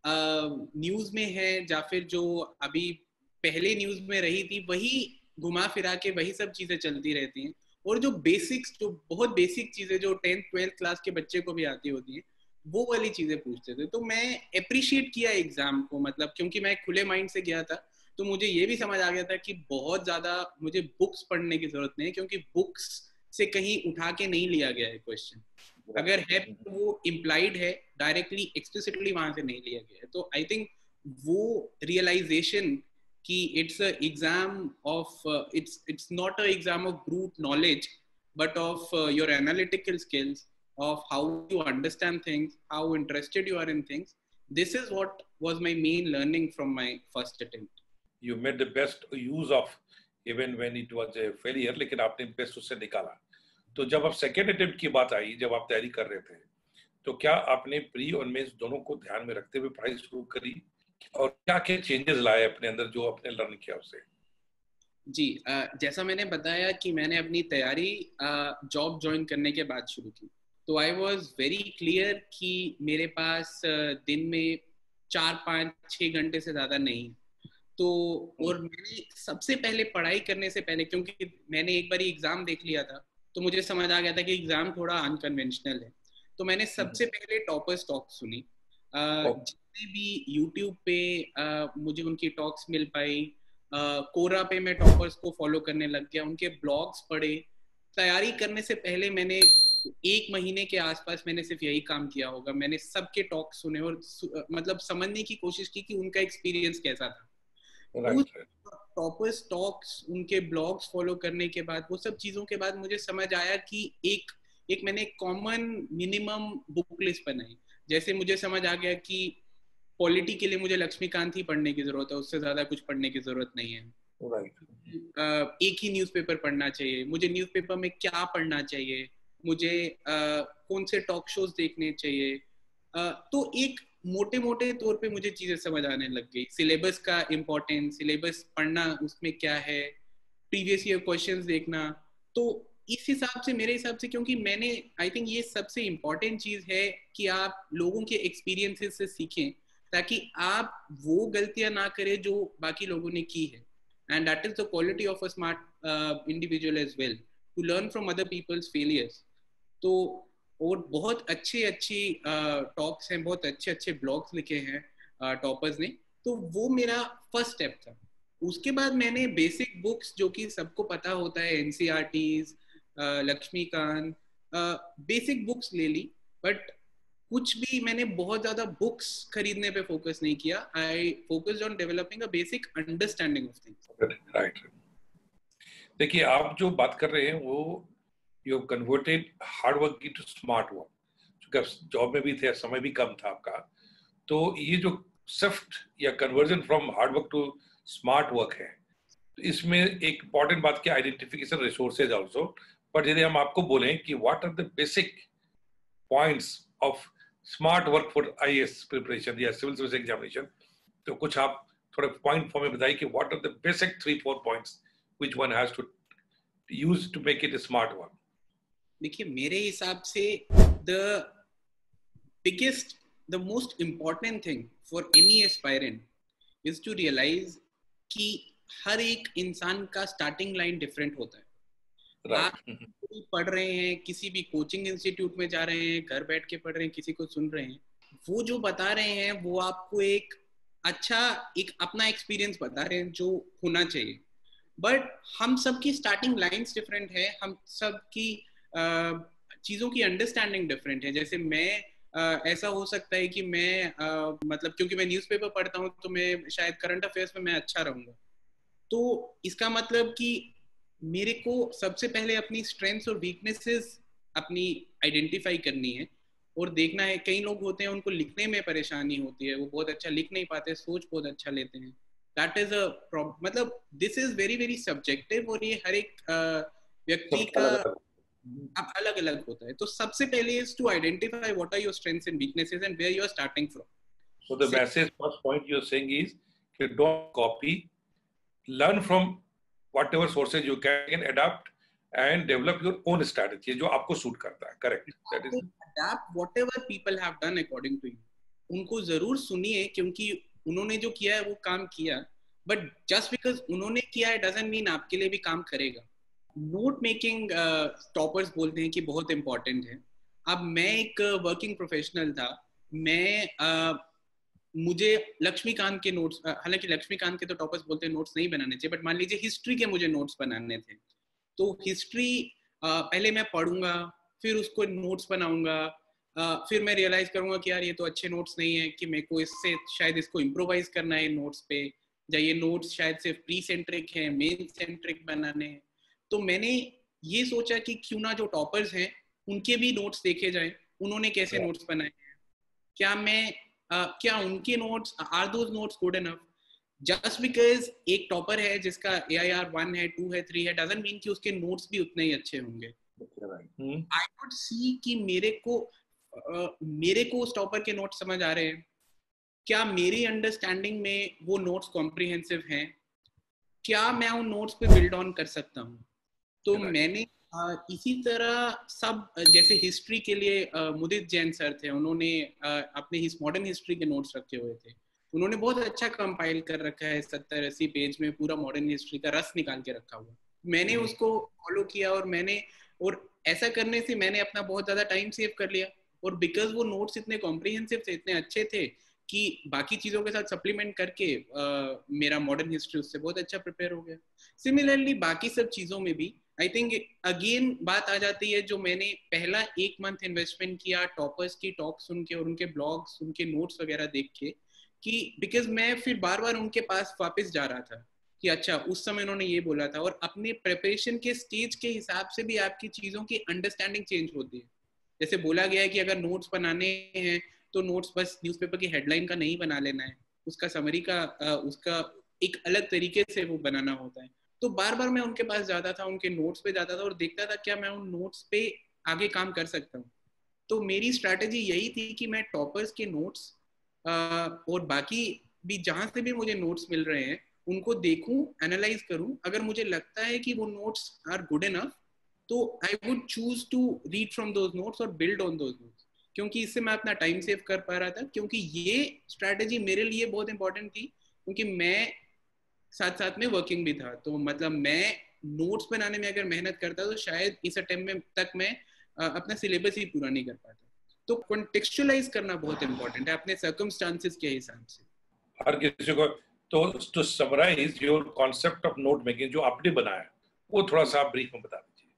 S2: न्यूज में है या फिर जो अभी पहले न्यूज में रही थी वही घुमा फिरा के वही सब चीजें चलती रहती हैं। और जो बेसिक्स, जो बहुत बेसिक चीजें जो 10th-12th क्लास के बच्चे को भी आती होती हैं, वो वाली चीजें पूछते थे। तो मैं अप्रिशिएट किया एग्जाम को, मतलब क्योंकि मैं खुले माइंड से गया था, तो मुझे ये भी समझ आ गया था कि बहुत ज्यादा मुझे बुक्स पढ़ने की जरूरत नहीं है, क्योंकि बुक्स से कहीं उठा के नहीं लिया गया है क्वेश्चन, अगर है तो वो इम्प्लाइड है, डायरेक्टली एक्सप्लिसिटली वहां से नहीं लिया गया है। तो आई थिंक वो रियलाइजेशन कि it's a exam of it's not a exam of brute knowledge but of your analytical skills, of how you understand things, how interested you are in things. This is what was my main learning from my first attempt.
S1: You made the best use of even when it was a failure, लेकिन आपने बेस्ट उससे निकाला। तो जब आप सेकेंड अटेम्प्ट की बात आई, जब आप तैयारी कर रहे थे, तो क्या आपने प्री और मेंस दोनों को ध्यान में रखते हुए पढ़ाई शुरू करी, और क्या क्या चेंजेस लाए अपने अंदर जो आपने लर्न किया उससे?
S2: जी, जैसा मैंने बताया कि मैंने अपनी तैयारी जॉब ज्वाइन करने के बाद शुरू की, तो आई वॉज वेरी क्लियर कि मेरे पास दिन में 4, 5, 6 घंटे से ज़्यादा नहीं। तो और मैंने सबसे पहले पढ़ाई करने से पहले, क्योंकि मैंने एक बार एग्ज़ाम देख लिया था, तो मुझे समझ आ गया था कि एग्ज़ाम थोड़ा अनकन्वेंशनल है। तो मैंने सबसे पहले टॉपर्स टॉक सुनी, जितने भी यूट्यूब पे मुझे उनकी टॉक्स मिल पाई। कोरा पे मैं टॉपर्स को फॉलो करने लग गया, उनके ब्लॉग्स पढ़े। तैयारी करने से पहले मैंने 1 महीने के आसपास मैंने सिर्फ यही काम किया होगा। मैंने सबके टॉक सुने और मतलब समझने की कोशिश की कि उनका एक्सपीरियंस कैसा था। टॉपर्स टॉक्स, उनके ब्लॉग्स फॉलो करने के बाद, वो सब चीजों के बाद मुझे समझ आया कि एक मैंने कॉमन मिनिमम बुक लिस्ट बनाई। जैसे मुझे समझ आ गया कि पॉलिटी के लिए मुझे लक्ष्मीकांत ही पढ़ने की जरूरत है, उससे ज्यादा कुछ पढ़ने की जरूरत नहीं है। एक ही न्यूज़पेपर पढ़ना चाहिए मुझे, न्यूज़पेपर में क्या पढ़ना चाहिए मुझे, कौन से टॉक शोज देखने चाहिए। तो एक मोटे मोटे तौर पे मुझे चीजें समझ आने लग गई। सिलेबस का इम्पोर्टेंस, सिलेबस पढ़ना, उसमें क्या है, प्रीवियस ईयर क्वेश्चंस देखना। तो इस हिसाब से, मेरे हिसाब से, क्योंकि मैंने आई थिंक ये सबसे इम्पोर्टेंट चीज है कि आप लोगों के एक्सपीरियंसेस से सीखें, ताकि आप वो गलतियां ना करें जो बाकी लोगों ने की है। And that is the quality of a smart individual as well, to learn from other people's failures. तो और बहुत अच्छी टॉक्स हैं, बहुत अच्छे ब्लॉग्स लिखे हैं टॉपर्स ने। तो वो मेरा फर्स्ट स्टेप था। उसके बाद मैंने बेसिक बुक्स, जो कि सबको पता होता है, एनसीईआरटीज, लक्ष्मीकांत, बेसिक बुक्स ले ली। बट कुछ भी मैंने बहुत ज्यादा बुक्स खरीदने पे फोकस नहीं किया। I focused on developing a basic understanding of things.
S1: Right. देखिए, आप जो बात कर रहे हैं वो you converted hard work into smart work. क्योंकि आप जॉब में भी थे, समय भी कम था आपका, तो ये जो शिफ्ट या conversion from hard work to smart work है, तो इसमें एक इंपॉर्टेंट बात की आइडेंटिफिकेशन रिसोर्सेज आल्सो। बट यदि हम आपको बोलें कि what are the basic points of smart work for IAS preparation या सिविल सर्विस एग्जामिनेशन, तो कुछ आप थोड़े पॉइंट फॉर्म में बताइए कि what are the basic 3-4 points which one has to use to make it a smart work.
S2: देखिए, मेरे हिसाब से the biggest, the most important thing for any aspirant is to realize कि हर एक इंसान का स्टार्टिंग लाइन डिफरेंट होता है। आप पढ़ रहे हैं, किसी भी कोचिंग इंस्टीट्यूट में जा रहे हैं, घर बैठ के पढ़ रहे हैं, किसी को सुन रहे हैं, वो जो बता रहे हैं वो आपको एक अच्छा, एक अपना एक्सपीरियंस बता रहे हैं जो होना चाहिए। बट हम सबकी स्टार्टिंग लाइंस डिफरेंट है, हम सबकी चीज़ों की अंडरस्टैंडिंग डिफरेंट है। जैसे मैं ऐसा हो सकता है कि मैं मतलब क्योंकि मैं न्यूज़पेपर पढ़ता हूँ, तो मैं शायद करंट अफेयर्स में मैं अच्छा रहूँगा। तो इसका मतलब कि मेरे को सबसे पहले अपनी स्ट्रेंथ्स और वीकनेसेस अपनी आइडेंटिफाई करनी है और देखना है। कई लोग होते हैं उनको लिखने में परेशानी होती है, वो बहुत अच्छा लिख नहीं पाते, सोच बहुत अच्छा लेते हैं। दैट इज अ प्रॉब्लम, मतलब this is very very subjective, और ये हर एक व्यक्ति का अब अलग अलग होता है। तो सबसे पहले is to identify what are your strengths and weaknesses and where you are starting from.
S1: So the message, first point you're saying is you don't copy, learn from whatever sources you can adapt and develop your own strategy जो आपको सूट करता है। Correct, that is
S2: adapt whatever people have done according to you. उनको जरूर सुनिए, क्योंकि उन्होंने जो किया है वो काम किया, बट जस्ट बिकॉज उन्होंने किया है डजंट मीन आपके लिए भी काम करेगा। नोट मेकिंग टॉपर्स बोलते हैं कि बहुत इंपॉर्टेंट है। अब मैं एक वर्किंग प्रोफेशनल था, मैं मुझे लक्ष्मीकांत के नोट्स, हालांकि लक्ष्मीकांत के तो टॉपर्स बोलते हैं नोट्स नहीं बनाने चाहिए, बट मान लीजिए हिस्ट्री के मुझे नोट्स बनाने थे, तो हिस्ट्री पहले मैं पढ़ूंगा, फिर उसको नोट्स बनाऊंगा, फिर मैं रियलाइज करूंगा कि यार ये तो अच्छे नोट्स नहीं है, कि मेरे को इससे शायद इसको इम्प्रोवाइज करना है नोट्स पे, या ये नोट्स शायद सिर्फ प्री सेंट्रिक है, मेन सेंट्रिक बनाने हैं। तो मैंने ये सोचा कि क्यों ना जो टॉपर्स हैं उनके भी नोट्स देखे जाए, उन्होंने कैसे नोट्स बनाए हैं, क्या मैं क्या उनके notes, are those notes good enough. Just because एक टॉपर है जिसका AIR 1 है, 2 है, 3 है, डजंट मीन कि उसके नोट्स भी उतने ही अच्छे होंगे। आई वुड सी कि मेरे को उस टॉपर के नोट्स समझ आ रहे हैं, क्या मेरी अंडरस्टैंडिंग में वो नोट्स कॉम्प्रिहेंसिव हैं, क्या मैं उन नोट्स पे बिल्ड ऑन कर सकता हूँ। तो मैंने इसी तरह सब, जैसे हिस्ट्री के लिए मुदित जैन सर थे, उन्होंने अपने मॉडर्न हिस्ट्री के नोट्स रखे हुए थे। उन्होंने बहुत अच्छा कंपाइल कर रखा है, 70-80 पेज में पूरा मॉडर्न हिस्ट्री का रस निकाल के रखा हुआ। मैंने उसको फॉलो किया और ऐसा करने से मैंने अपना बहुत ज्यादा टाइम सेव कर लिया। और बिकॉज वो नोट्स इतने कॉम्प्रिहेंसिव थे, इतने अच्छे थे कि बाकी चीजों के साथ सप्लीमेंट करके मेरा मॉडर्न हिस्ट्री उससे बहुत अच्छा प्रिपेयर हो गया। सिमिलरली बाकी सब चीजों में भी आई थिंक अगेन बात आ जाती है, जो मैंने पहला 1 मंथ इन्वेस्टमेंट किया टॉपर्स की टॉक सुन के और उनके ब्लॉग्स, उनके नोट्स वगैरह देख के, कि बिकॉज मैं फिर बार बार उनके पास वापस जा रहा था कि अच्छा उस समय उन्होंने ये बोला था। और अपने प्रिपरेशन के स्टेज के हिसाब से भी आपकी चीजों की अंडरस्टैंडिंग चेंज होती है। जैसे बोला गया है कि अगर नोट्स बनाने हैं तो नोट्स बस न्यूज़पेपर की हेडलाइन का नहीं बना लेना है, उसका समरी का उसका एक अलग तरीके से वो बनाना होता है। तो बार बार मैं उनके पास जाता था, उनके नोट्स पे जाता था और देखता था क्या मैं उन नोट्स पे आगे काम कर सकता हूँ। तो मेरी स्ट्रैटेजी यही थी कि मैं टॉपर्स के नोट्स और बाकी भी जहां से भी मुझे नोट्स मिल रहे हैं उनको देखूं, एनालाइज करूं। अगर मुझे लगता है कि वो नोट्स आर गुड इनफ तो I would choose to read from those notes और बिल्ड ऑन दोज नोट्स, क्योंकि इससे मैं अपना टाइम सेव कर पा रहा था। क्योंकि ये स्ट्रैटेजी मेरे लिए बहुत इंपॉर्टेंट थी, क्योंकि मैं साथ साथ में वर्किंग भी था। तो मतलब मैं नोट्स बनाने में अगर मेहनत करता तो शायद इस अटेम्प्ट में तक मैं अपना सिलेबस ही पूरा नहीं कर पाता। तो कॉन्टेक्चुअलाइज करना बहुत इंपॉर्टेंट है अपने सर्कमस्टांसेस के हिसाब से।
S1: हर किसी को तो to summarise your concept of note making जो आपने बनाया वो थोड़ा सा ब्रीफ में बता दीजिए।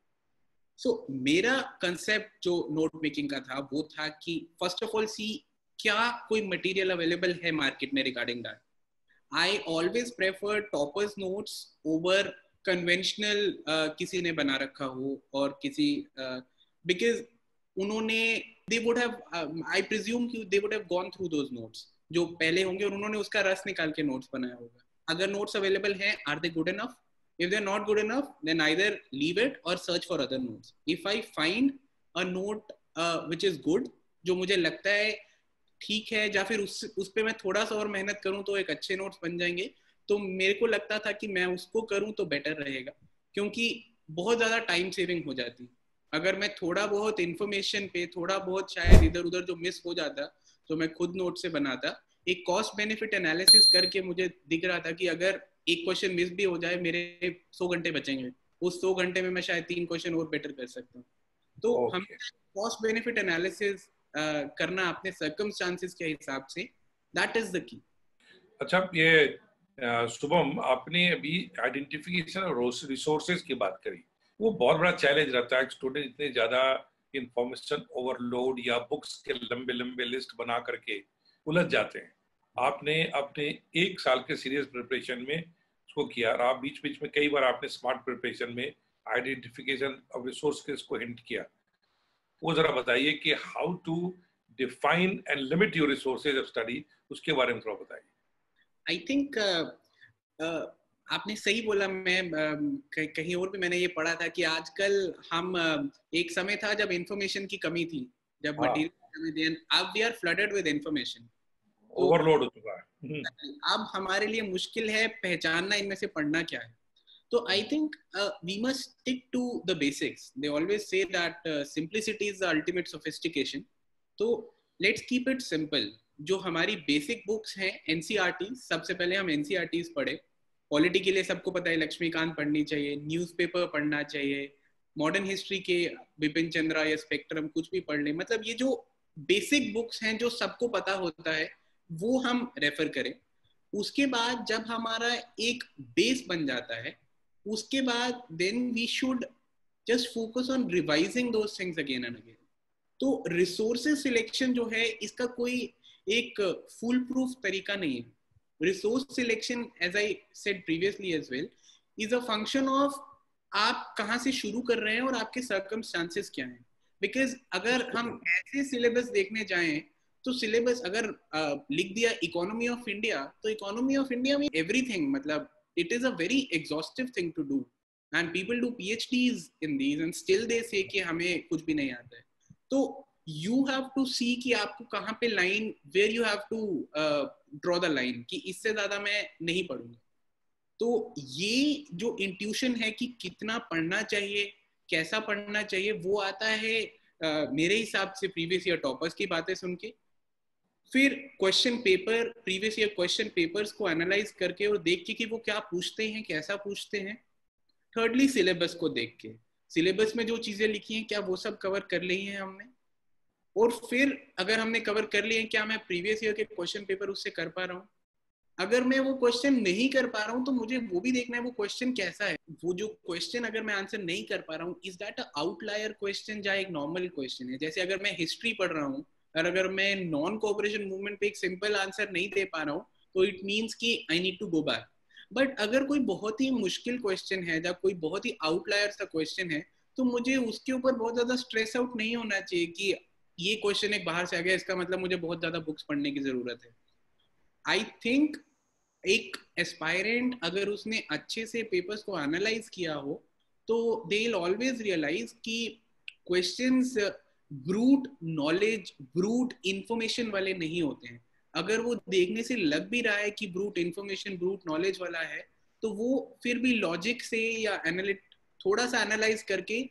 S2: मेरा कंसेप्ट जो नोट मेकिंग का था वो था कि फर्स्ट ऑफ ऑल सी क्या कोई मटेरियल अवेलेबल है मार्केट में regarding that. I always prefer toppers notes over conventional किसी ने बना रखा हो और किसी बिकॉज उन्होंने they would have I presume कि they would have gone through those notes जो पहले होंगे और उन्होंने उसका रस निकाल के नोट्स बनाया होगा। अगर नोट्स अवेलेबल हैं, are they good enough? If they're not good enough, then either leave it or search for other notes. If I find a note which is good, जो मुझे लगता है ठीक है, या फिर उस पे मैं थोड़ा सा और मेहनत करूं तो एक अच्छे नोट्स बन जाएंगे, तो मेरे को लगता था कि मैं उसको करूं तो बेटर रहेगा, क्योंकि बहुत ज्यादा टाइम सेविंग हो जाती। अगर मैं थोड़ा बहुत इंफॉर्मेशन पे थोड़ा बहुत शायद इधर उधर जो मिस हो जाता तो मैं खुद नोट से बनाता। एक कॉस्ट बेनिफिट एनालिसिस करके मुझे दिख रहा था कि अगर एक क्वेश्चन मिस भी हो जाए मेरे 100 घंटे बचेंगे, उस 100 घंटे में मैं शायद 3 क्वेश्चन और बेटर कर सकता हूँ। तो हम कॉस्ट बेनिफिट एनालिसिस करना अपने सर्कमस्टांसेस के हिसाब से, दैट इज द की।
S1: अच्छा, ये शुभम आपने अभी आइडेंटिफिकेशन और रिसोर्सेज की बात करी, वो बहुत बड़ा चैलेंज रहता है। स्टूडेंट इतने ज्यादा इंफॉर्मेशन ओवरलोड या बुक्स के लंबे लंबे लिस्ट बना करके उलझ जाते हैं। आपने अपने 1 साल के सीरियस प्रिपरेशन में उसको किया और आप बीच बीच में कई बार आपने स्मार्ट प्रिपरेशन में आइडेंटिफिकेशन ऑफ रिसोर्सेज को हिंट किया। वो जरा बताइए कि how to define and limit your resources of study, उसके बारे में थोड़ा बताइए।
S2: आई थिंक आपने सही बोला। मैं कहीं और भी मैंने ये पढ़ा था कि आजकल हम एक समय था जब इंफॉर्मेशन की कमी थी, जब मटेरियल, अब we are flooded with information,
S1: overload हो चुका है।
S2: अब हमारे लिए मुश्किल है पहचानना इनमें से पढ़ना क्या है। तो I think we must stick to the basics. They always say that simplicity is the ultimate sophistication. तो लेट्स कीप इट सिंपल। जो हमारी बेसिक बुक्स हैं एनसीईआरटी, सबसे पहले हम एनसीईआरटीज पढ़े। पॉलिटी के लिए सबको पता है लक्ष्मीकांत पढ़नी चाहिए, न्यूज़पेपर पढ़ना चाहिए, मॉडर्न हिस्ट्री के बिपिन चंद्रा या स्पेक्ट्रम कुछ भी पढ़ ले। मतलब ये जो बेसिक बुक्स हैं जो सबको पता होता है वो हम रेफर करें। उसके बाद जब हमारा एक बेस बन जाता है, उसके बाद then we should just focus on revising those things again and again. तो रिसोर्सेज सिलेक्शन जो है इसका कोई एक फुल प्रूफ तरीका नहीं है। Resource selection, as I said previously as well, is a function of आप कहाँ से शुरू कर रहे हैं और आपके सर्कमस्टांसेस क्या हैं। बिकॉज अगर हम ऐसे सिलेबस देखने जाएं तो सिलेबस अगर लिख दिया इकोनॉमी ऑफ इंडिया, तो इकोनॉमी ऑफ इंडिया में एवरीथिंग, मतलब it is a very exhaustive thing to do and people do PhDs in these and still they say कि हमें कुछ भी नहीं आता है। तो you have to see कि आपको कहाँ पे line, where you have to draw the line कि इससे ज्यादा मैं नहीं पढ़ूंगा। तो ये जो इंट्यूशन है कि कितना पढ़ना चाहिए, कैसा पढ़ना चाहिए, वो आता है मेरे हिसाब से प्रीवियस ईयर टॉपर्स की बातें सुन के, फिर question paper, previous year question papers को एनालाइज करके और देख के कि वो क्या पूछते हैं, कैसा पूछते हैं। थर्डली सिलेबस को देख के, सिलेबस में जो चीजें लिखी हैं क्या वो सब कवर कर ली हैं हमने, और फिर अगर हमने कवर कर लिए क्या मैं प्रीवियस ईयर के क्वेश्चन पेपर उससे कर पा रहा हूँ। अगर मैं वो क्वेश्चन नहीं कर पा रहा हूँ तो मुझे वो भी देखना है वो क्वेश्चन कैसा है। वो जो क्वेश्चन अगर मैं आंसर नहीं कर पा रहा हूँ, is that a outlier question या एक नॉर्मल क्वेश्चन है। जैसे अगर मैं हिस्ट्री पढ़ रहा हूँ और अगर मैं नॉन कोऑपरेशन मूवमेंट पे एक सिंपल आंसर नहीं दे पा रहा हूँ तो इट मीन्स कि I need to go back. But अगर कोई बहुत ही मुश्किल क्वेश्चन है या कोई बहुत ही आउटलायर सा क्वेश्चन है तो मुझे उसके ऊपर बहुत ज्यादा स्ट्रेस आउट नहीं होना चाहिए कि ये क्वेश्चन एक बाहर से आ गया, इसका मतलब मुझे बहुत ज्यादा बुक्स पढ़ने की जरूरत है। आई थिंक एक एस्पायरेंट अगर उसने अच्छे से पेपर्स को एनालाइज किया हो तो दे विल ऑलवेज रियलाइज कि questions brute knowledge, brute information वाले नहीं होते हैं। अगर वो देखने से लग भी रहा है कि ब्रूट इंफॉर्मेशन, ब्रूट नॉलेज वाला है, तो वो फिर भी लॉजिक से या थोड़ा सा एनालाइज करके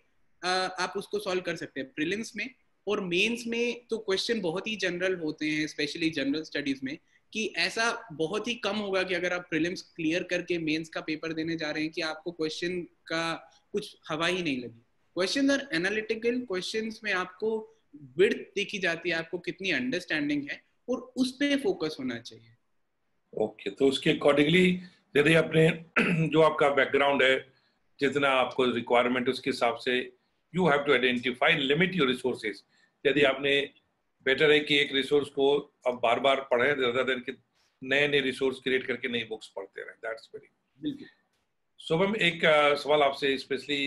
S2: आप उसको सॉल्व कर सकते हैं प्रीलिम्स में। और मेंस में तो क्वेश्चन बहुत ही जनरल होते हैं, स्पेशली जनरल स्टडीज में, कि ऐसा बहुत ही कम होगा कि अगर आप प्रीलिम्स क्लियर करके मेंस का पेपर देने जा रहे हैं कि आपको क्वेश्चन का कुछ हवा ही नहीं लगी। क्वेश्चन आर एनालिटिकल, क्वेश्चंस में आपको विड्थ देखी जाती है, आपको कितनी अंडरस्टैंडिंग है, और उस पे फोकस होना चाहिए।
S1: ओके, तो उसके अकॉर्डिंगली यदि आपने जो आपका बैकग्राउंड है, जितना आपको रिक्वायरमेंट, उसके हिसाब से you have to identify, limit your resources. यदि आपने, बेटर है कि एक रिसोर्स को अब बार बार पढ़ें ज्यादा देर के, नए नए रिसोर्स क्रिएट करके नई बुक्स पढ़ते रहें। That's very. शुभम, एक सवाल आपसे स्पेशली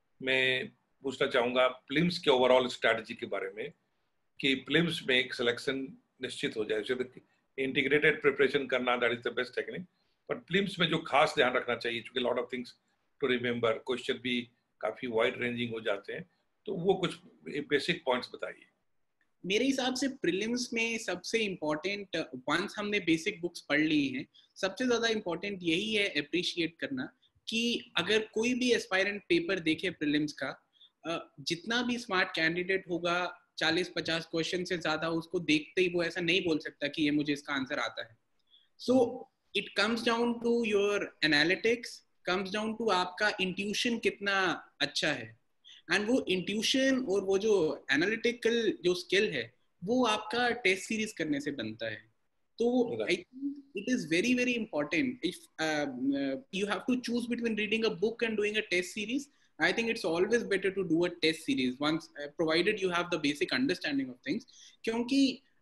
S1: मैं पूछना चाहूंगा प्रीलिम्स के ओवरऑल स्ट्रैटेजी के बारे में, कि प्रीलिम्स में एक सिलेक्शन निश्चित हो जाए, इंटीग्रेटेड प्रिपरेशन करना, that is the best technique. But prelims में जो खास ध्यान रखना चाहिए, क्योंकि lot of things to remember, question भी काफी वाइड रेंजिंग हो जाते हैं, तो वो कुछ बेसिक पॉइंट्स बताइए।
S2: मेरे हिसाब से प्रीलिम्स में सबसे इम्पोर्टेंट, वंस हमने बेसिक बुक्स पढ़ ली हैं, सबसे ज्यादा इम्पोर्टेंट यही है अप्रिशिएट करना कि अगर कोई भी एस्पायरेंट पेपर देखे प्रीलिम्स का, जितना भी स्मार्ट कैंडिडेट होगा 40-50 क्वेश्चन से ज्यादा उसको देखते ही वो ऐसा नहीं बोल सकता कि ये मुझे इसका आंसर आता है। So it comes down to your analytics, comes down to आपका इंट्यूशन कितना अच्छा है, एंड वो इंट्यूशन और वो जो एनालिटिकल जो स्किल है वो आपका टेस्ट सीरीज करने से बनता है। तो I think it is very very important if you have to choose between reading a book and doing a test series. I think it's always better to do a test series once, provided you have the basic understanding of things, क्योंकि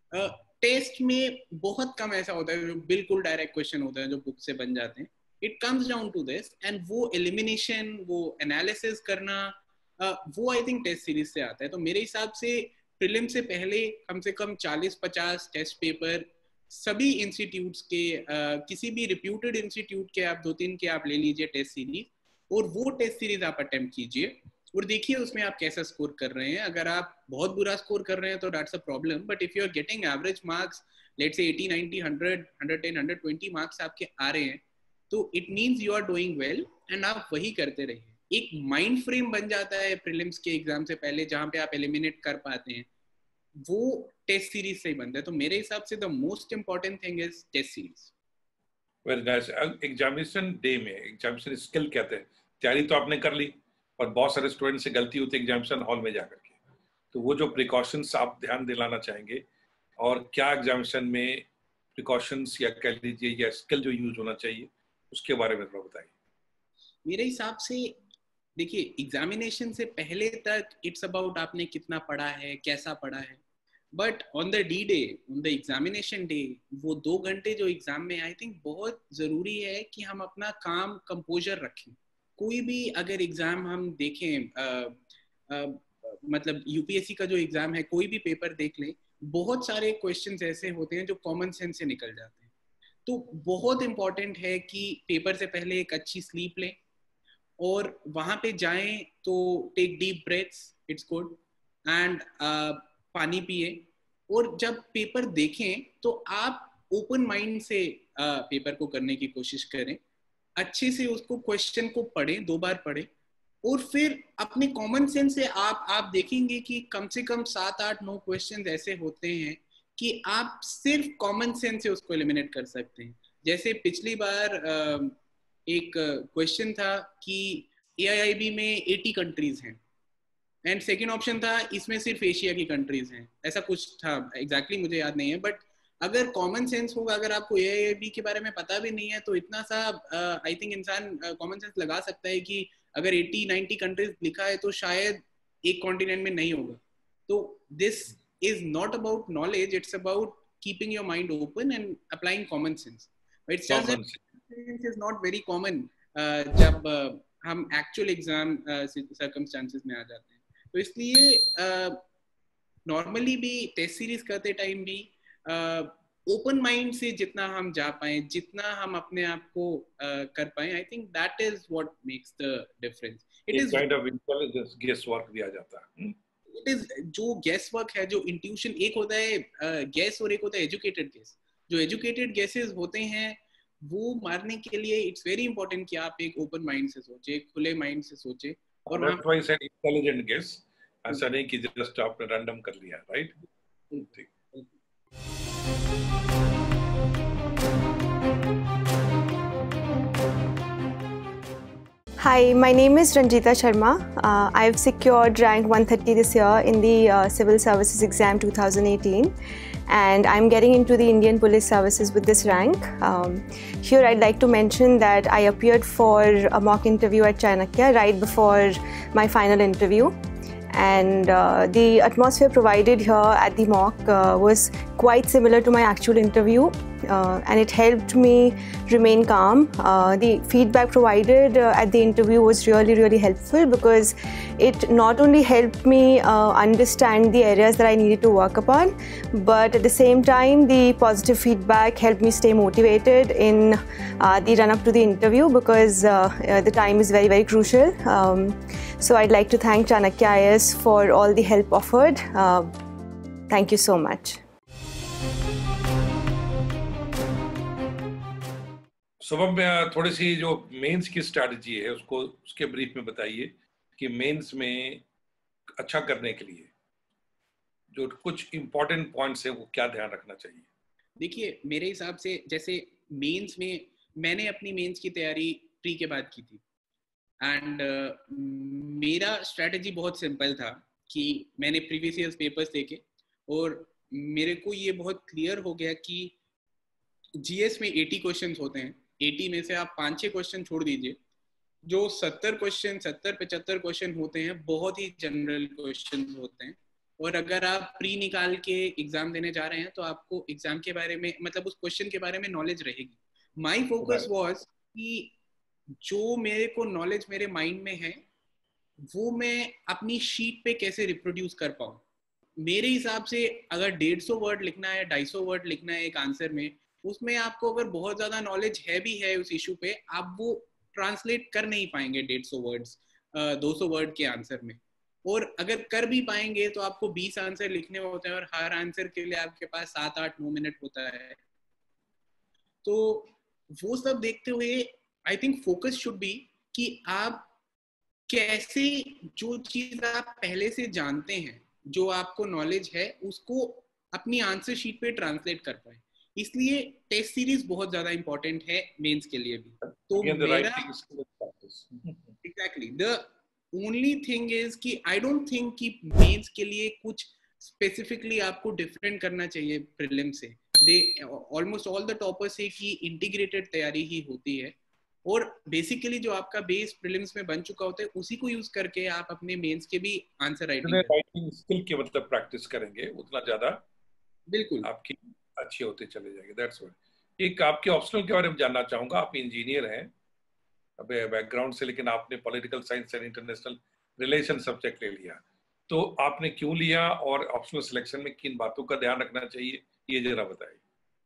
S2: टेस्ट में बहुत कम ऐसा होता है जो बिल्कुल डायरेक्ट क्वेश्चन होता है जो बुक से बन जाते हैं। It comes down to this, and वो एलिमिनेशन, वो एनालिसिस करना, वो आई थिंक टेस्ट सीरीज से आता है। तो मेरे हिसाब से प्रीलिम से पहले कम से कम 40-50 टेस्ट पेपर सभी इंस्टीट्यूट्स के, किसी भी रिप्यूटेड इंस्टीट्यूट के आप 2-3 के आप ले लीजिए टेस्ट सीरीज, और वो टेस्ट सीरीज आप अटेम्प्ट कीजिए और देखिए उसमें आप कैसा स्कोर कर रहे हैं। अगर आप बहुत बुरा स्कोर कर रहे हैं तो that's a problem, but if you are getting average marks, let's say 80, 90, 100, 110, 120 marks आपके आ रहे हैं, तो it means you are doing well, and आप वही करते रहिए। एक माइंड फ्रेम बन जाता है प्रीलिम्स के एग्जाम से पहले जहां पे आप एलिमिनेट कर पाते हैं, वो टेस्ट सीरीज से ही बनता है। तो मेरे हिसाब से the most important thing is test series.
S1: Very nice. Examination day में, एग्जामिनेशन स्किल कहते हैं, तैयारी तो आपने कर ली और बहुत सारे स्टूडेंट से गलती होती है एग्जामिनेशन हॉल में जाकर के, तो वो जो प्रिकॉशंस आप ध्यान दिलाना चाहेंगे, और क्या एग्जामिनेशन में प्रिकॉशंस या कह लीजिए या स्किल जो यूज होना चाहिए, उसके बारे में थोड़ा बताइए।
S2: मेरे हिसाब से देखिए, एग्जामिनेशन से पहले तक इट्स अबाउट आपने कितना पढ़ा है, कैसा पढ़ा है, but on the D day, on the examination day, वो 2 घंटे जो एग्जाम में, आई थिंक बहुत जरूरी है कि हम अपना काम कंपोजर रखें। कोई भी अगर एग्जाम हम देखें, मतलब यूपीएससी का जो एग्जाम है, कोई भी पेपर देख लें, बहुत सारे क्वेश्चंस ऐसे होते हैं जो कॉमन सेंस से निकल जाते हैं। तो बहुत इंपॉर्टेंट है कि पेपर से पहले एक अच्छी स्लीप लें और वहां पे जाएं तो take deep breaths, it's good, and पानी पिए, और जब पेपर देखें तो आप ओपन माइंड से पेपर को करने की कोशिश करें। अच्छे से उसको क्वेश्चन को पढ़ें, 2 बार पढ़ें, और फिर अपने कॉमन सेंस से आप देखेंगे कि कम से कम 7-8-9 क्वेश्चन ऐसे होते हैं कि आप सिर्फ कॉमन सेंस से उसको एलिमिनेट कर सकते हैं। जैसे पिछली बार एक क्वेश्चन था कि AIIB में 80 कंट्रीज हैं, एंड सेकेंड ऑप्शन था इसमें सिर्फ एशिया की कंट्रीज हैं, ऐसा कुछ था, एग्जैक्टली मुझे याद नहीं है। बट अगर कॉमन सेंस होगा, अगर आपको AIIB के बारे में पता भी नहीं है, तो इतना सा आई थिंक इंसान कॉमन सेंस लगा सकता है कि अगर 80-90 कंट्रीज लिखा है तो शायद एक कॉन्टिनेंट में नहीं होगा। तो this is not about knowledge, it's about keeping your mind open and applying common sense. It's just that is not very common जब हम एक्चुअल एग्जाम सर्कमस्टांसेस में आ जाते हैं। तो इसलिए नॉर्मली भी टेस्ट सीरीज करते टाइम भी ओपन माइंड से जितना हम जा पाए, जितना हम अपने आप को कर पाए, I think that is what makes the difference. It is
S1: kind of intelligence, guess work भी आ जाता है।
S2: इट इज जो गेस वर्क है, जो इंट्यूशन, एक होता है गेस और एक होता है एजुकेटेड गेस। जो एजुकेटेड गेसेस होते हैं वो मारने के लिए इट्स वेरी इंपॉर्टेंट कि आप एक ओपन माइंड से सोचे, खुले माइंड से सोचे। और
S1: that's why said intelligent guess, ऐसा नहीं कि जस्ट आपने रैंडम कर लिया, राइट? ठीक।
S3: Hi, my name is Ranjita Sharma. I've secured rank 130 this year in the Civil Services Exam 2018, and I'm getting into the Indian Police Services with this rank. Here I'd like to mention that I appeared for a mock interview at Chanakya right before my final interview. And the atmosphere provided here at the mock was quite similar to my actual interview, and it helped me remain calm. The feedback provided at the interview was really helpful, because it not only helped me understand the areas that I needed to work upon, but at the same time the positive feedback helped me stay motivated in the run up to the interview, because the time is very crucial. So I'd like to thank Chanakya IAS for all the help offered. Thank you so much.
S1: Shubham, थोड़ी सी जो मेंस की स्ट्रैटेजी है उसको उसके ब्रीफ में बताइए कि मेंस में अच्छा करने के लिए जो कुछ इम्पोर्टेंट पॉइंट्स हैं वो क्या ध्यान रखना चाहिए।
S2: देखिए, मेरे हिसाब से जैसे मेंस में मैंने अपनी मेंस की तैयारी प्री के बाद की थी, एंड मेरा स्ट्रैटेजी बहुत सिंपल था कि मैंने प्रीवियस ईयर्स पेपर्स देखे और मेरे को ये बहुत क्लियर हो गया कि जीएस में 80 क्वेश्चंस होते हैं। 80 में से आप 5-6 क्वेश्चन छोड़ दीजिए, जो 70-75 क्वेश्चन होते हैं बहुत ही जनरल क्वेश्चन होते हैं। और अगर आप प्री निकाल के एग्जाम देने जा रहे हैं तो आपको एग्जाम के बारे में, मतलब उस क्वेश्चन के बारे में नॉलेज रहेगी। माई फोकस वॉज कि जो मेरे को नॉलेज मेरे माइंड में है वो मैं अपनी शीट पे कैसे रिप्रोड्यूस कर पाऊँ। मेरे हिसाब से अगर 150 वर्ड लिखना है, 250 वर्ड लिखना है एक आंसर में, उसमें आपको अगर बहुत ज्यादा नॉलेज है भी है उस इशू पे, आप वो ट्रांसलेट कर नहीं पाएंगे 150 वर्ड्स 200 वर्ड के आंसर में। और अगर कर भी पाएंगे तो आपको 20 आंसर लिखने होते हैं और हर आंसर के लिए आपके पास 7-8-9 मिनट होता है। तो वो सब देखते हुए I think focus should be कि आप कैसे जो चीज आप पहले से जानते हैं, जो आपको नॉलेज है, उसको अपनी आंसर शीट पे ट्रांसलेट कर पाए। इसलिए टेस्ट सीरीज बहुत ज्यादा इंपॉर्टेंट है मेंस के लिए भी। तो मेरा exactly the only thing is कि आई डोंट थिंक कि मेंस के लिए कुछ स्पेसिफिकली आपको डिफरेंट करना चाहिए प्रीलिम से। They almost all the toppers say कि इंटीग्रेटेड तैयारी ही होती है, और बेसिकली जो आपका बेस प्रीलिम्स में बन चुका होता है उसी को यूज करके आप अपने मेंस के भी आंसर
S1: राइटिंग स्किल के मतलब प्रैक्टिस करेंगे उतना ज्यादा
S2: बिल्कुल
S1: आपकी अच्छी होते चले जाएंगे। That's what. एक आपके ऑप्शनल के बारे में जानना चाहूंगा। आप इंजीनियर हैं बैकग्राउंड से, लेकिन आपने political science and international relation subject ले लिया, तो आपने क्यों लिया और ऑप्शनल सिलेक्शन में किन बातों का ध्यान रखना चाहिए, ये जरा बताइए।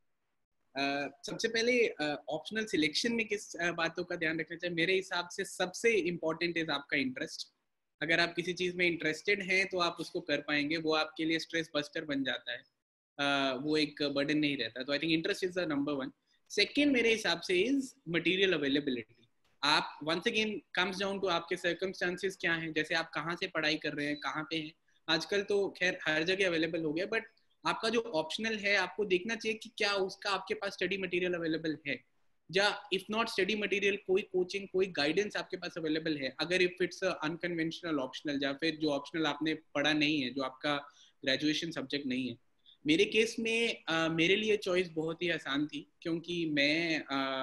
S2: सबसे पहले ऑप्शनल सिलेक्शन में किस बातों का ध्यान रखना चाहिए? मेरे हिसाब से सबसे इम्पोर्टेंट इज आपका इंटरेस्ट। अगर आप किसी चीज में इंटरेस्टेड हैं तो आप उसको कर पाएंगे, वो आपके लिए स्ट्रेस बस्टर बन जाता है, वो एक बर्डन नहीं रहता। तो I think interest is the number 1। Second मेरे हिसाब से इज मटेरियल अवेलेबिलिटी। आप once again comes down to आपके सर्कमस्टांसेस क्या हैं, जैसे आप कहाँ से पढ़ाई कर रहे हैं, कहाँ पे हैं। आजकल तो खैर हर जगह अवेलेबल हो गया, बट आपका जो ऑप्शनल है आपको देखना चाहिए कि क्या उसका आपके पास स्टडी मटेरियल अवेलेबल है, या इफ नॉट स्टडी मटेरियल कोई कोचिंग कोई गाइडेंस आपके पास अवेलेबल है। अगर इफ इट्स अनकन्वेंशनल ऑप्शनल, या फिर जो ऑप्शनल आपने पढ़ा नहीं है, जो आपका ग्रेजुएशन सब्जेक्ट नहीं है। मेरे केस में मेरे लिए चॉइस बहुत ही आसान थी, क्योंकि मैं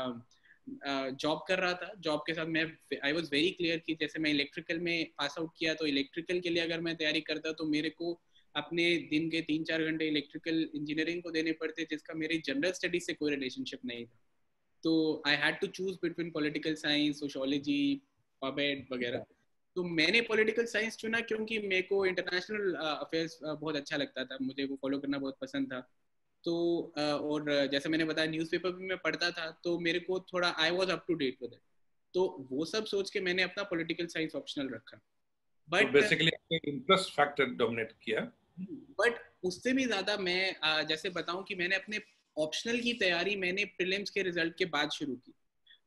S2: जॉब कर रहा था। जॉब के साथ मैं आई वॉज वेरी क्लियर कि जैसे मैं इलेक्ट्रिकल में पास आउट किया, तो इलेक्ट्रिकल के लिए अगर मैं तैयारी करता तो मेरे को अपने दिन के 3-4 घंटे इलेक्ट्रिकल इंजीनियरिंग को देने पड़ते, जिसका मेरी जनरल स्टडीज से कोई रिलेशनशिप नहीं था। तो I had to choose between political science, sociology, PubAd वगैरह। तो मैंने पॉलिटिकल साइंस चुना क्योंकि मेरे को इंटरनेशनल अफेयर्स बहुत अच्छा लगता था, मुझे वो फॉलो करना बहुत पसंद था। तो और जैसे मैंने बताया न्यूज़पेपर भी मैं पढ़ता था, तो मेरे को थोड़ा I was up to date with it. तो वो सब सोच के मैंने अपना पॉलिटिकल साइंस ऑप्शनल रखा। बट
S1: बेसिकली आपने इंटरेस्ट फैक्टर डोमिनेट किया।
S2: बट उससे भी ज्यादा मैं जैसे बताऊं कि मैंने अपने ऑप्शनल की तैयारी मैंने प्रीलिम्स के रिजल्ट के बाद शुरू की।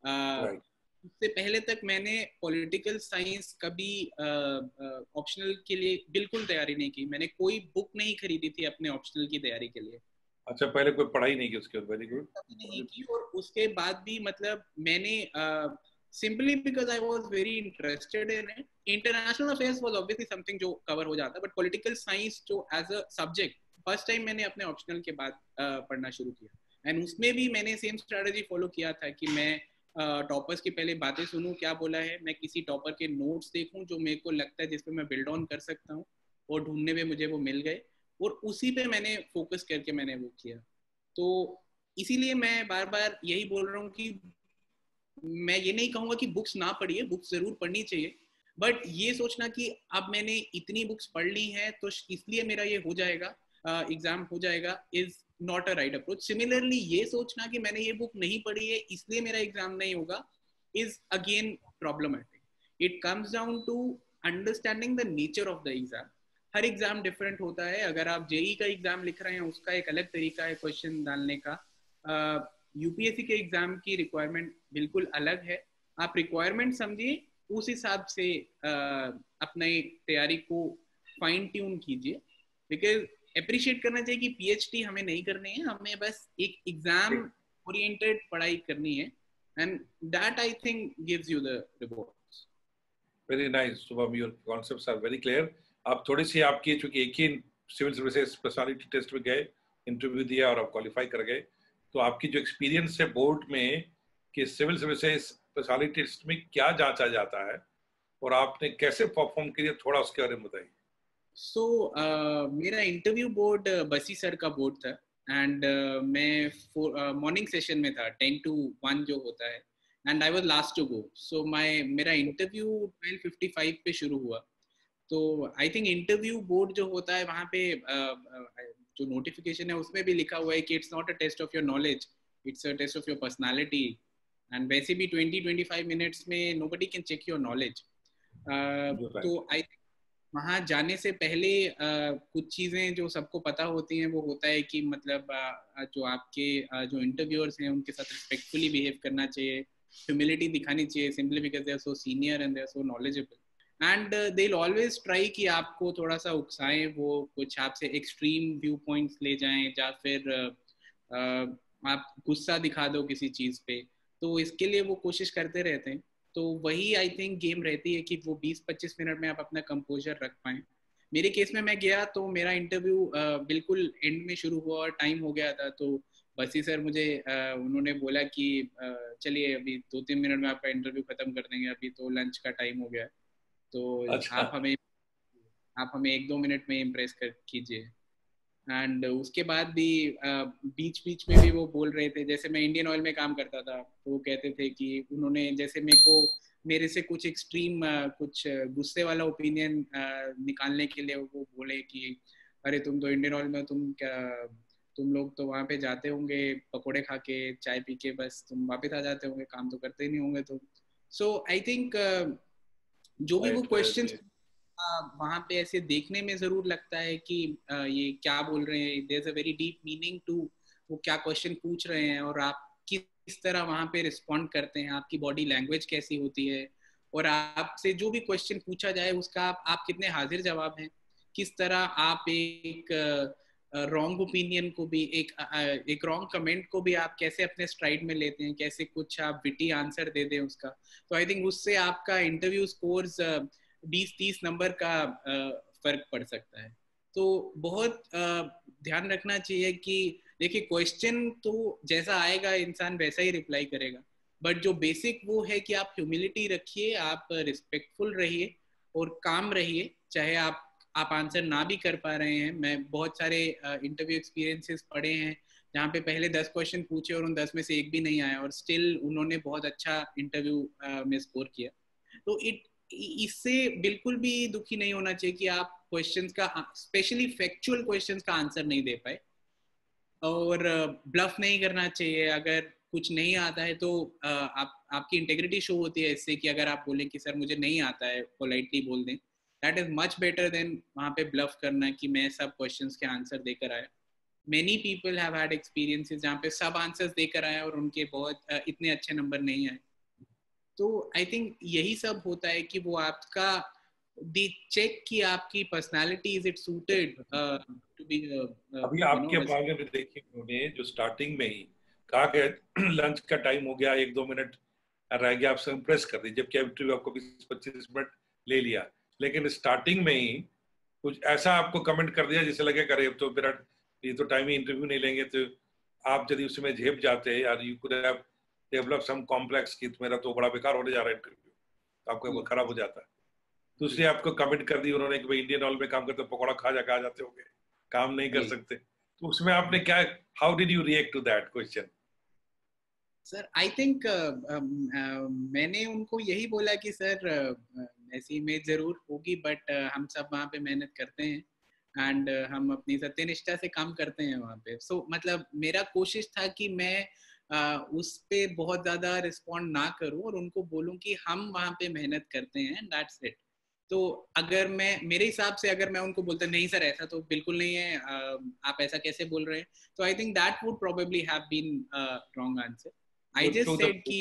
S2: उससे पहले तक मैंने पॉलिटिकल साइंस कभी ऑप्शनल के लिए बिल्कुल तैयारी नहीं की। मैंने कोई बुक नहीं खरीदी थी अपने ऑप्शनल की तैयारी के लिए।
S1: अच्छा, पहले कोई पढ़ाई नहीं की उसके बाद? Very good.
S2: नहीं की, और उसके बाद भी मतलब मैंने simply because I was very interested in it. International affairs was obviously something जो cover हो जाता, but political science जो as a subject first time मैंने अपने optional के बाद पढ़ना शुरू किया। and उसमें भी मैंने same strategy follow किया था कि मैं टॉपर्स की पहले बातें सुनूं क्या बोला है, मैं किसी टॉपर के नोट्स देखूं जो मेरे को लगता है जिसपे मैं बिल्ड ऑन कर सकता हूं, और ढूंढने में मुझे वो मिल गए, और उसी पे मैंने फोकस करके मैंने वो किया। तो इसीलिए मैं बार बार यही बोल रहा हूँ कि मैं ये नहीं कहूंगा कि बुक्स ना पढ़िए, बुक्स जरूर पढ़नी चाहिए, बट ये सोचना कि अब मैंने इतनी बुक्स पढ़ ली हैं तो इसलिए मेरा ये हो जाएगा, एग्जाम हो जाएगा, is not a right approach. Similarly ये सोचना कि मैंने ये बुक नहीं पढ़ी है इसलिए मेरा एग्जाम नहीं होगा is again problematic. It comes down to understanding the nature of the exam. हर एग्जाम डिफरेंट होता है। अगर आप जेई का एग्जाम लिख रहे हैं उसका एक अलग तरीका है क्वेश्चन डालने का, यूपीएससी के एग्जाम की रिक्वायरमेंट बिल्कुल अलग है। आप रिक्वायरमेंट समझिए, उस हिसाब से अपने तैयारी को फाइन ट्यून कीजिए। बिकॉज अप्रिशिएट करना चाहिए कि पीएचडी हमें नहीं करनी है, हमें बस एक एग्जाम ओरिएंटेड पढ़ाई करनी है, and that I think gives you the rewards.
S1: Very nice Shubham, your concepts are very clear. आप थोड़ी सी आपकी, चूंकि एक ही सिविल सर्विसेज स्पेशलिटी टेस्ट में गए, इंटरव्यू दिया और आप क्वालिफाई कर गए, तो आपकी जो एक्सपीरियंस है बोर्ड में कि सिविल सर्विसेज स्पेशलिटी टेस्ट में क्या जांचा जाता है और आपने कैसे परफॉर्म किया, थोड़ा उसके बारे में बताइए।
S2: सो मेरा इंटरव्यू बोर्ड बसी सर का बोर्ड था, एंड मैं मॉर्निंग सेशन में था, 10 to 1 जो होता है, and I was last to go. So मेरा इंटरव्यू 12:55 पे शुरू हुआ। तो आई थिंक इंटरव्यू बोर्ड जो होता है वहाँ पे जो नोटिफिकेशन है उसमें भी लिखा हुआ है कि it's not a test of your knowledge, it's a test of your personality, and वैसे भी 20-25 मिनट्स में nobody can check your knowledge. तो आई वहाँ जाने से पहले कुछ चीज़ें जो सबको पता होती हैं वो होता है कि मतलब जो आपके जो इंटरव्यूअर्स हैं उनके साथ रिस्पेक्टफुली बिहेव करना चाहिए, ह्यूमिलिटी दिखानी चाहिए, simply because they are so senior and they are so knowledgeable, and they will always try कि आपको थोड़ा सा उकसाएं, वो कुछ आपसे एक्सट्रीम व्यू पॉइंट्स ले जाएं, या फिर आप गुस्सा दिखा दो किसी चीज़ पे। तो इसके लिए वो कोशिश करते रहते हैं। तो वही आई थिंक गेम रहती है कि वो 20-25 मिनट में आप अपना कंपोजर रख पाएं। मेरे केस में मैं गया तो मेरा इंटरव्यू बिल्कुल एंड में शुरू हुआ और टाइम हो गया था। तो बसी सर मुझे उन्होंने बोला कि चलिए अभी 2-3 मिनट में आपका इंटरव्यू खत्म कर देंगे, अभी तो लंच का टाइम हो गया, तो
S1: अच्छा।
S2: आप हमें 1-2 मिनट में इम्प्रेस कीजिए। एंड उसके बाद भी बीच बीच में भी वो बोल रहे थे, जैसे मैं इंडियन ऑयल में काम करता था तो वो कहते थे कि उन्होंने जैसे मेरे से कुछ एक्सट्रीम कुछ गुस्से वाला ओपिनियन निकालने के लिए वो बोले कि अरे तुम तो इंडियन ऑयल में तुम लोग तो वहाँ पे जाते होंगे पकोड़े खा के चाय पी के, बस तुम वापस आ जाते होंगे, काम तो करते ही नहीं होंगे तुम। सो आई थिंक जो भी वो क्वेश्चंस वहाँ पे ऐसे देखने में जरूर लगता है कि ये क्या बोल रहे हैं, there is a very deep meaning to वो क्या क्वेश्चन पूछ रहे हैं और आप किस किस तरह वहाँ पे रिस्पॉन्ड करते हैं, आपकी बॉडी लैंग्वेज कैसी होती है, और आपसे जो भी क्वेश्चन पूछा जाए उसका आप कितने हाजिर जवाब हैं, किस तरह आप एक रॉन्ग ओपिनियन को भी, एक रॉन्ग कमेंट को भी आप कैसे अपने स्ट्राइड में लेते हैं, कैसे कुछ आप विटी आंसर दे दें उसका। तो आई थिंक उससे आपका इंटरव्यू स्कोर्स 20-30 नंबर का फर्क पड़ सकता है। तो बहुत ध्यान रखना चाहिए कि देखिए क्वेश्चन तो जैसा आएगा इंसान वैसा ही रिप्लाई करेगा, बट जो बेसिक वो है कि आप ह्यूमिलिटी रखिए, आप रिस्पेक्टफुल रहिए और काम रहिए, चाहे आप आंसर ना भी कर पा रहे हैं। मैं बहुत सारे इंटरव्यू एक्सपीरियंसेस पढ़े हैं जहाँ पे पहले 10 क्वेश्चन पूछे और उन 10 में से एक भी नहीं आया और स्टिल उन्होंने बहुत अच्छा इंटरव्यू में स्कोर किया। तो इससे बिल्कुल भी दुखी नहीं होना चाहिए कि आप क्वेश्चंस का, स्पेशली फैक्चुअल क्वेश्चंस का आंसर नहीं दे पाए, और ब्लफ नहीं करना चाहिए। अगर कुछ नहीं आता है तो आपकी इंटेग्रिटी शो होती है इससे कि अगर आप बोलें कि सर मुझे नहीं आता है, पोलाइटली बोल दें, that is much better than वहाँ पे ब्लफ करना कि मैं सब क्वेश्चंस के आंसर देकर आया। Many people have had experiences जहाँ पे सब आंसर्स देकर आए और उनके बहुत इतने अच्छे नंबर नहीं आए। तो आई थिंक यही सब होता है कि वो आपका दे चेक कि आपकी personality is it suited to be.
S1: अभी आपके बारे में देखिए, उन्होंने जो स्टार्टिंग में ही कहा कि लंच का टाइम हो गया, 1-2 मिनट रह गया, आपसे इम्प्रेस कर दी, जबकि इंटरव्यू आपको 20-25 मिनट ले लिया, लेकिन स्टार्टिंग में ही कुछ ऐसा आपको कमेंट कर दिया जिससे लगे करे तो मेरा ये तो टाइम ही इंटरव्यू नहीं लेंगे। तो आप यदि उसमें झेप जाते यार, you could have develop some complex कि मेरा तो बड़ा बेकार होने जा रहा है इंटरव्यू, तो आपको खराब हो जाता है। दूसरी आपको कमेंट कर दी उन्होंने कि भाई इंडियन ऑयल में काम करते पकौड़ा खा जाकर आ जाते होंगे, काम नहीं कर सकते। तो उसमें आपने क्या, how did you react to that question?
S2: Sir I think मैंने उनको यही बोला कि सर ऐसी इमेज जरूर होगी, बट हम सब वहाँ पे मेहनत करते हैं एंड हम अपनी सत्यनिष्ठा से काम करते हैं वहाँ पे। सो मतलब मेरा कोशिश था कि मैं उस पे बहुत ज्यादा रिस्पॉन्ड ना करूं और उनको बोलूं कि हम वहाँ पे मेहनत करते हैं, दैट्स इट। तो अगर मैं, मेरे हिसाब से अगर मैं उनको बोलता नहीं सर ऐसा तो बिल्कुल नहीं है, आप ऐसा कैसे बोल रहे हैं, तो I think that would probably have been wrong answer. I just said कि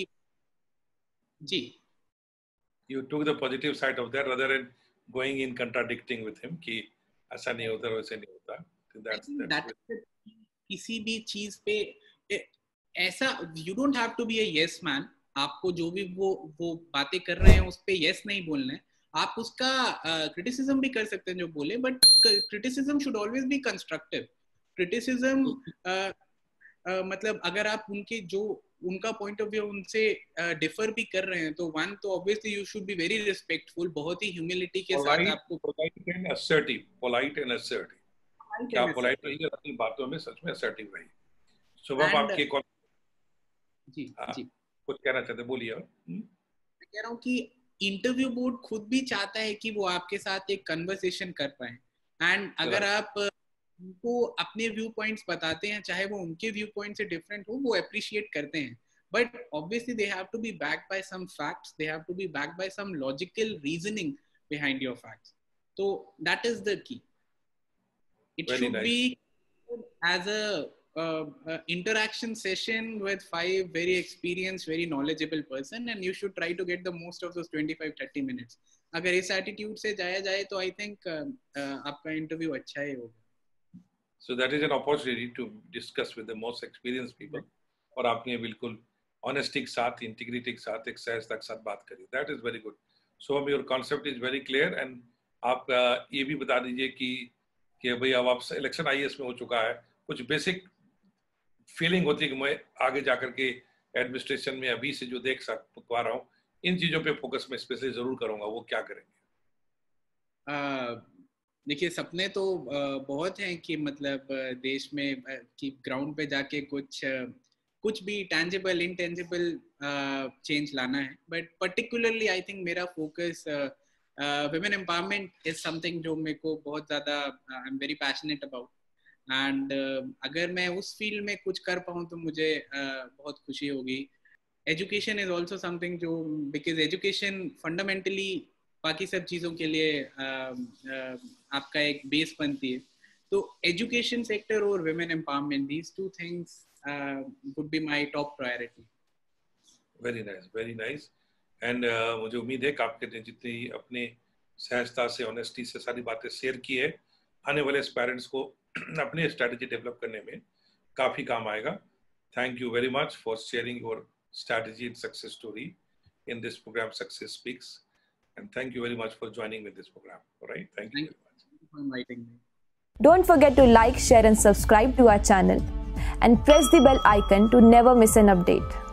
S2: जी,
S1: you took the positive side of that rather than going in contradicting with him कि ऐसा नहीं होता वैसे नहीं होता।
S2: that's किसी भी चीज पे ऐसा you don't have to be a yes man। आपको जो भी वो बातें कर रहे हैं उस पे yes नहीं बोलना है, आप उसका क्रिटिसिज्म भी कर सकते हैं जो बोले, but criticism should always be constructive. Criticism मतलब अगर आप उनका पॉइंट ऑफ व्यू उनसे डिफर भी कर रहे हैं तो वन तो obviously you should be very respectful, बहुत ही ह्यूमिलिटी के साथ आपको
S1: पोलाइट एंड असर्टिव क्या पोलाइट रहिए, अपनी बातों में सच में असर्टिव रहिए। शुभम आपके
S2: जी
S1: कुछ कहना चाहते, बोलिए।
S2: मैं कह रहा हूँ कि इंटरव्यू बोर्ड खुद भी चाहता है कि वो आपके साथ एक कन्वर्सेशन कर पाए, एंड अगर आप उनको अपने व्यू पॉइंट्स बताते हैं चाहे वो उनके व्यू पॉइंट से डिफरेंट हो, वो अप्रिशिएट करते हैं, but obviously they have to be backed by some facts, they have to be backed by some logical reasoning behind your facts. तो that is the key. It should be as a interaction session with 5 very experienced, very knowledgeable person, and you should try to get the most of those 25-30 minutes. अगर इस attitude से जाया जाए तो I think आपका interview अच्छा ही होगा।
S1: So that is an opportunity to discuss with the most experienced people. और आपने बिल्कुल honesty के साथ, integrity के साथ, एक सहजता के साथ बात करी। That is very good. So your concept is very clear, and आप ये भी बता दीजिए कि भाई अब आप इलेक्शन IAS में हो चुका है, कुछ बेसिक फीलिंग होती है कि मैं आगे जाकर के एडमिनिस्ट्रेशन में अभी से जो देख पा रहा हूँ इन चीजों पे फोकस में स्पेशली जरूर करूंगा, वो क्या करेंगे?
S2: देखिए सपने तो बहुत हैं कि मतलब देश में कि ग्राउंड पे जाके कुछ भी टेंजिबल इंटेंजिबल चेंज लाना है, बट पर्टिकुलरली आई थिंक मेरा focus women empowerment is something जो मेरे को बहुत ज़्यादा I am very passionate about, and अगर मैं उस फील्ड में कुछ कर पाऊँ तो मुझे बहुत खुशी होगी। एजुकेशन इज ऑल्सो समथिंग जो, बिकॉज एजुकेशन फंडामेंटली बाकी सब चीज़ों के लिए आपका एक बेस बनती है, तो एजुकेशन सेक्टर और women empowerment, these two things would be my top priority.
S1: Very nice, very nice. And मुझे उम्मीद है कि आपके जितनी अपने सहजता से, ऑनेस्टी से सारी बातें शेयर की है, आने वाले पेरेंट्स को अपने स्ट्रैटेजी डेवलप करने में काफी काम आएगा। Thank you very much for sharing your strategy and success story in this program, Success Speaks. And thank you very much for joining with this program. All right. Thank you very much.
S2: Thank you for inviting me.
S4: Don't forget to like, share and subscribe to our channel and press the bell icon to never miss an update.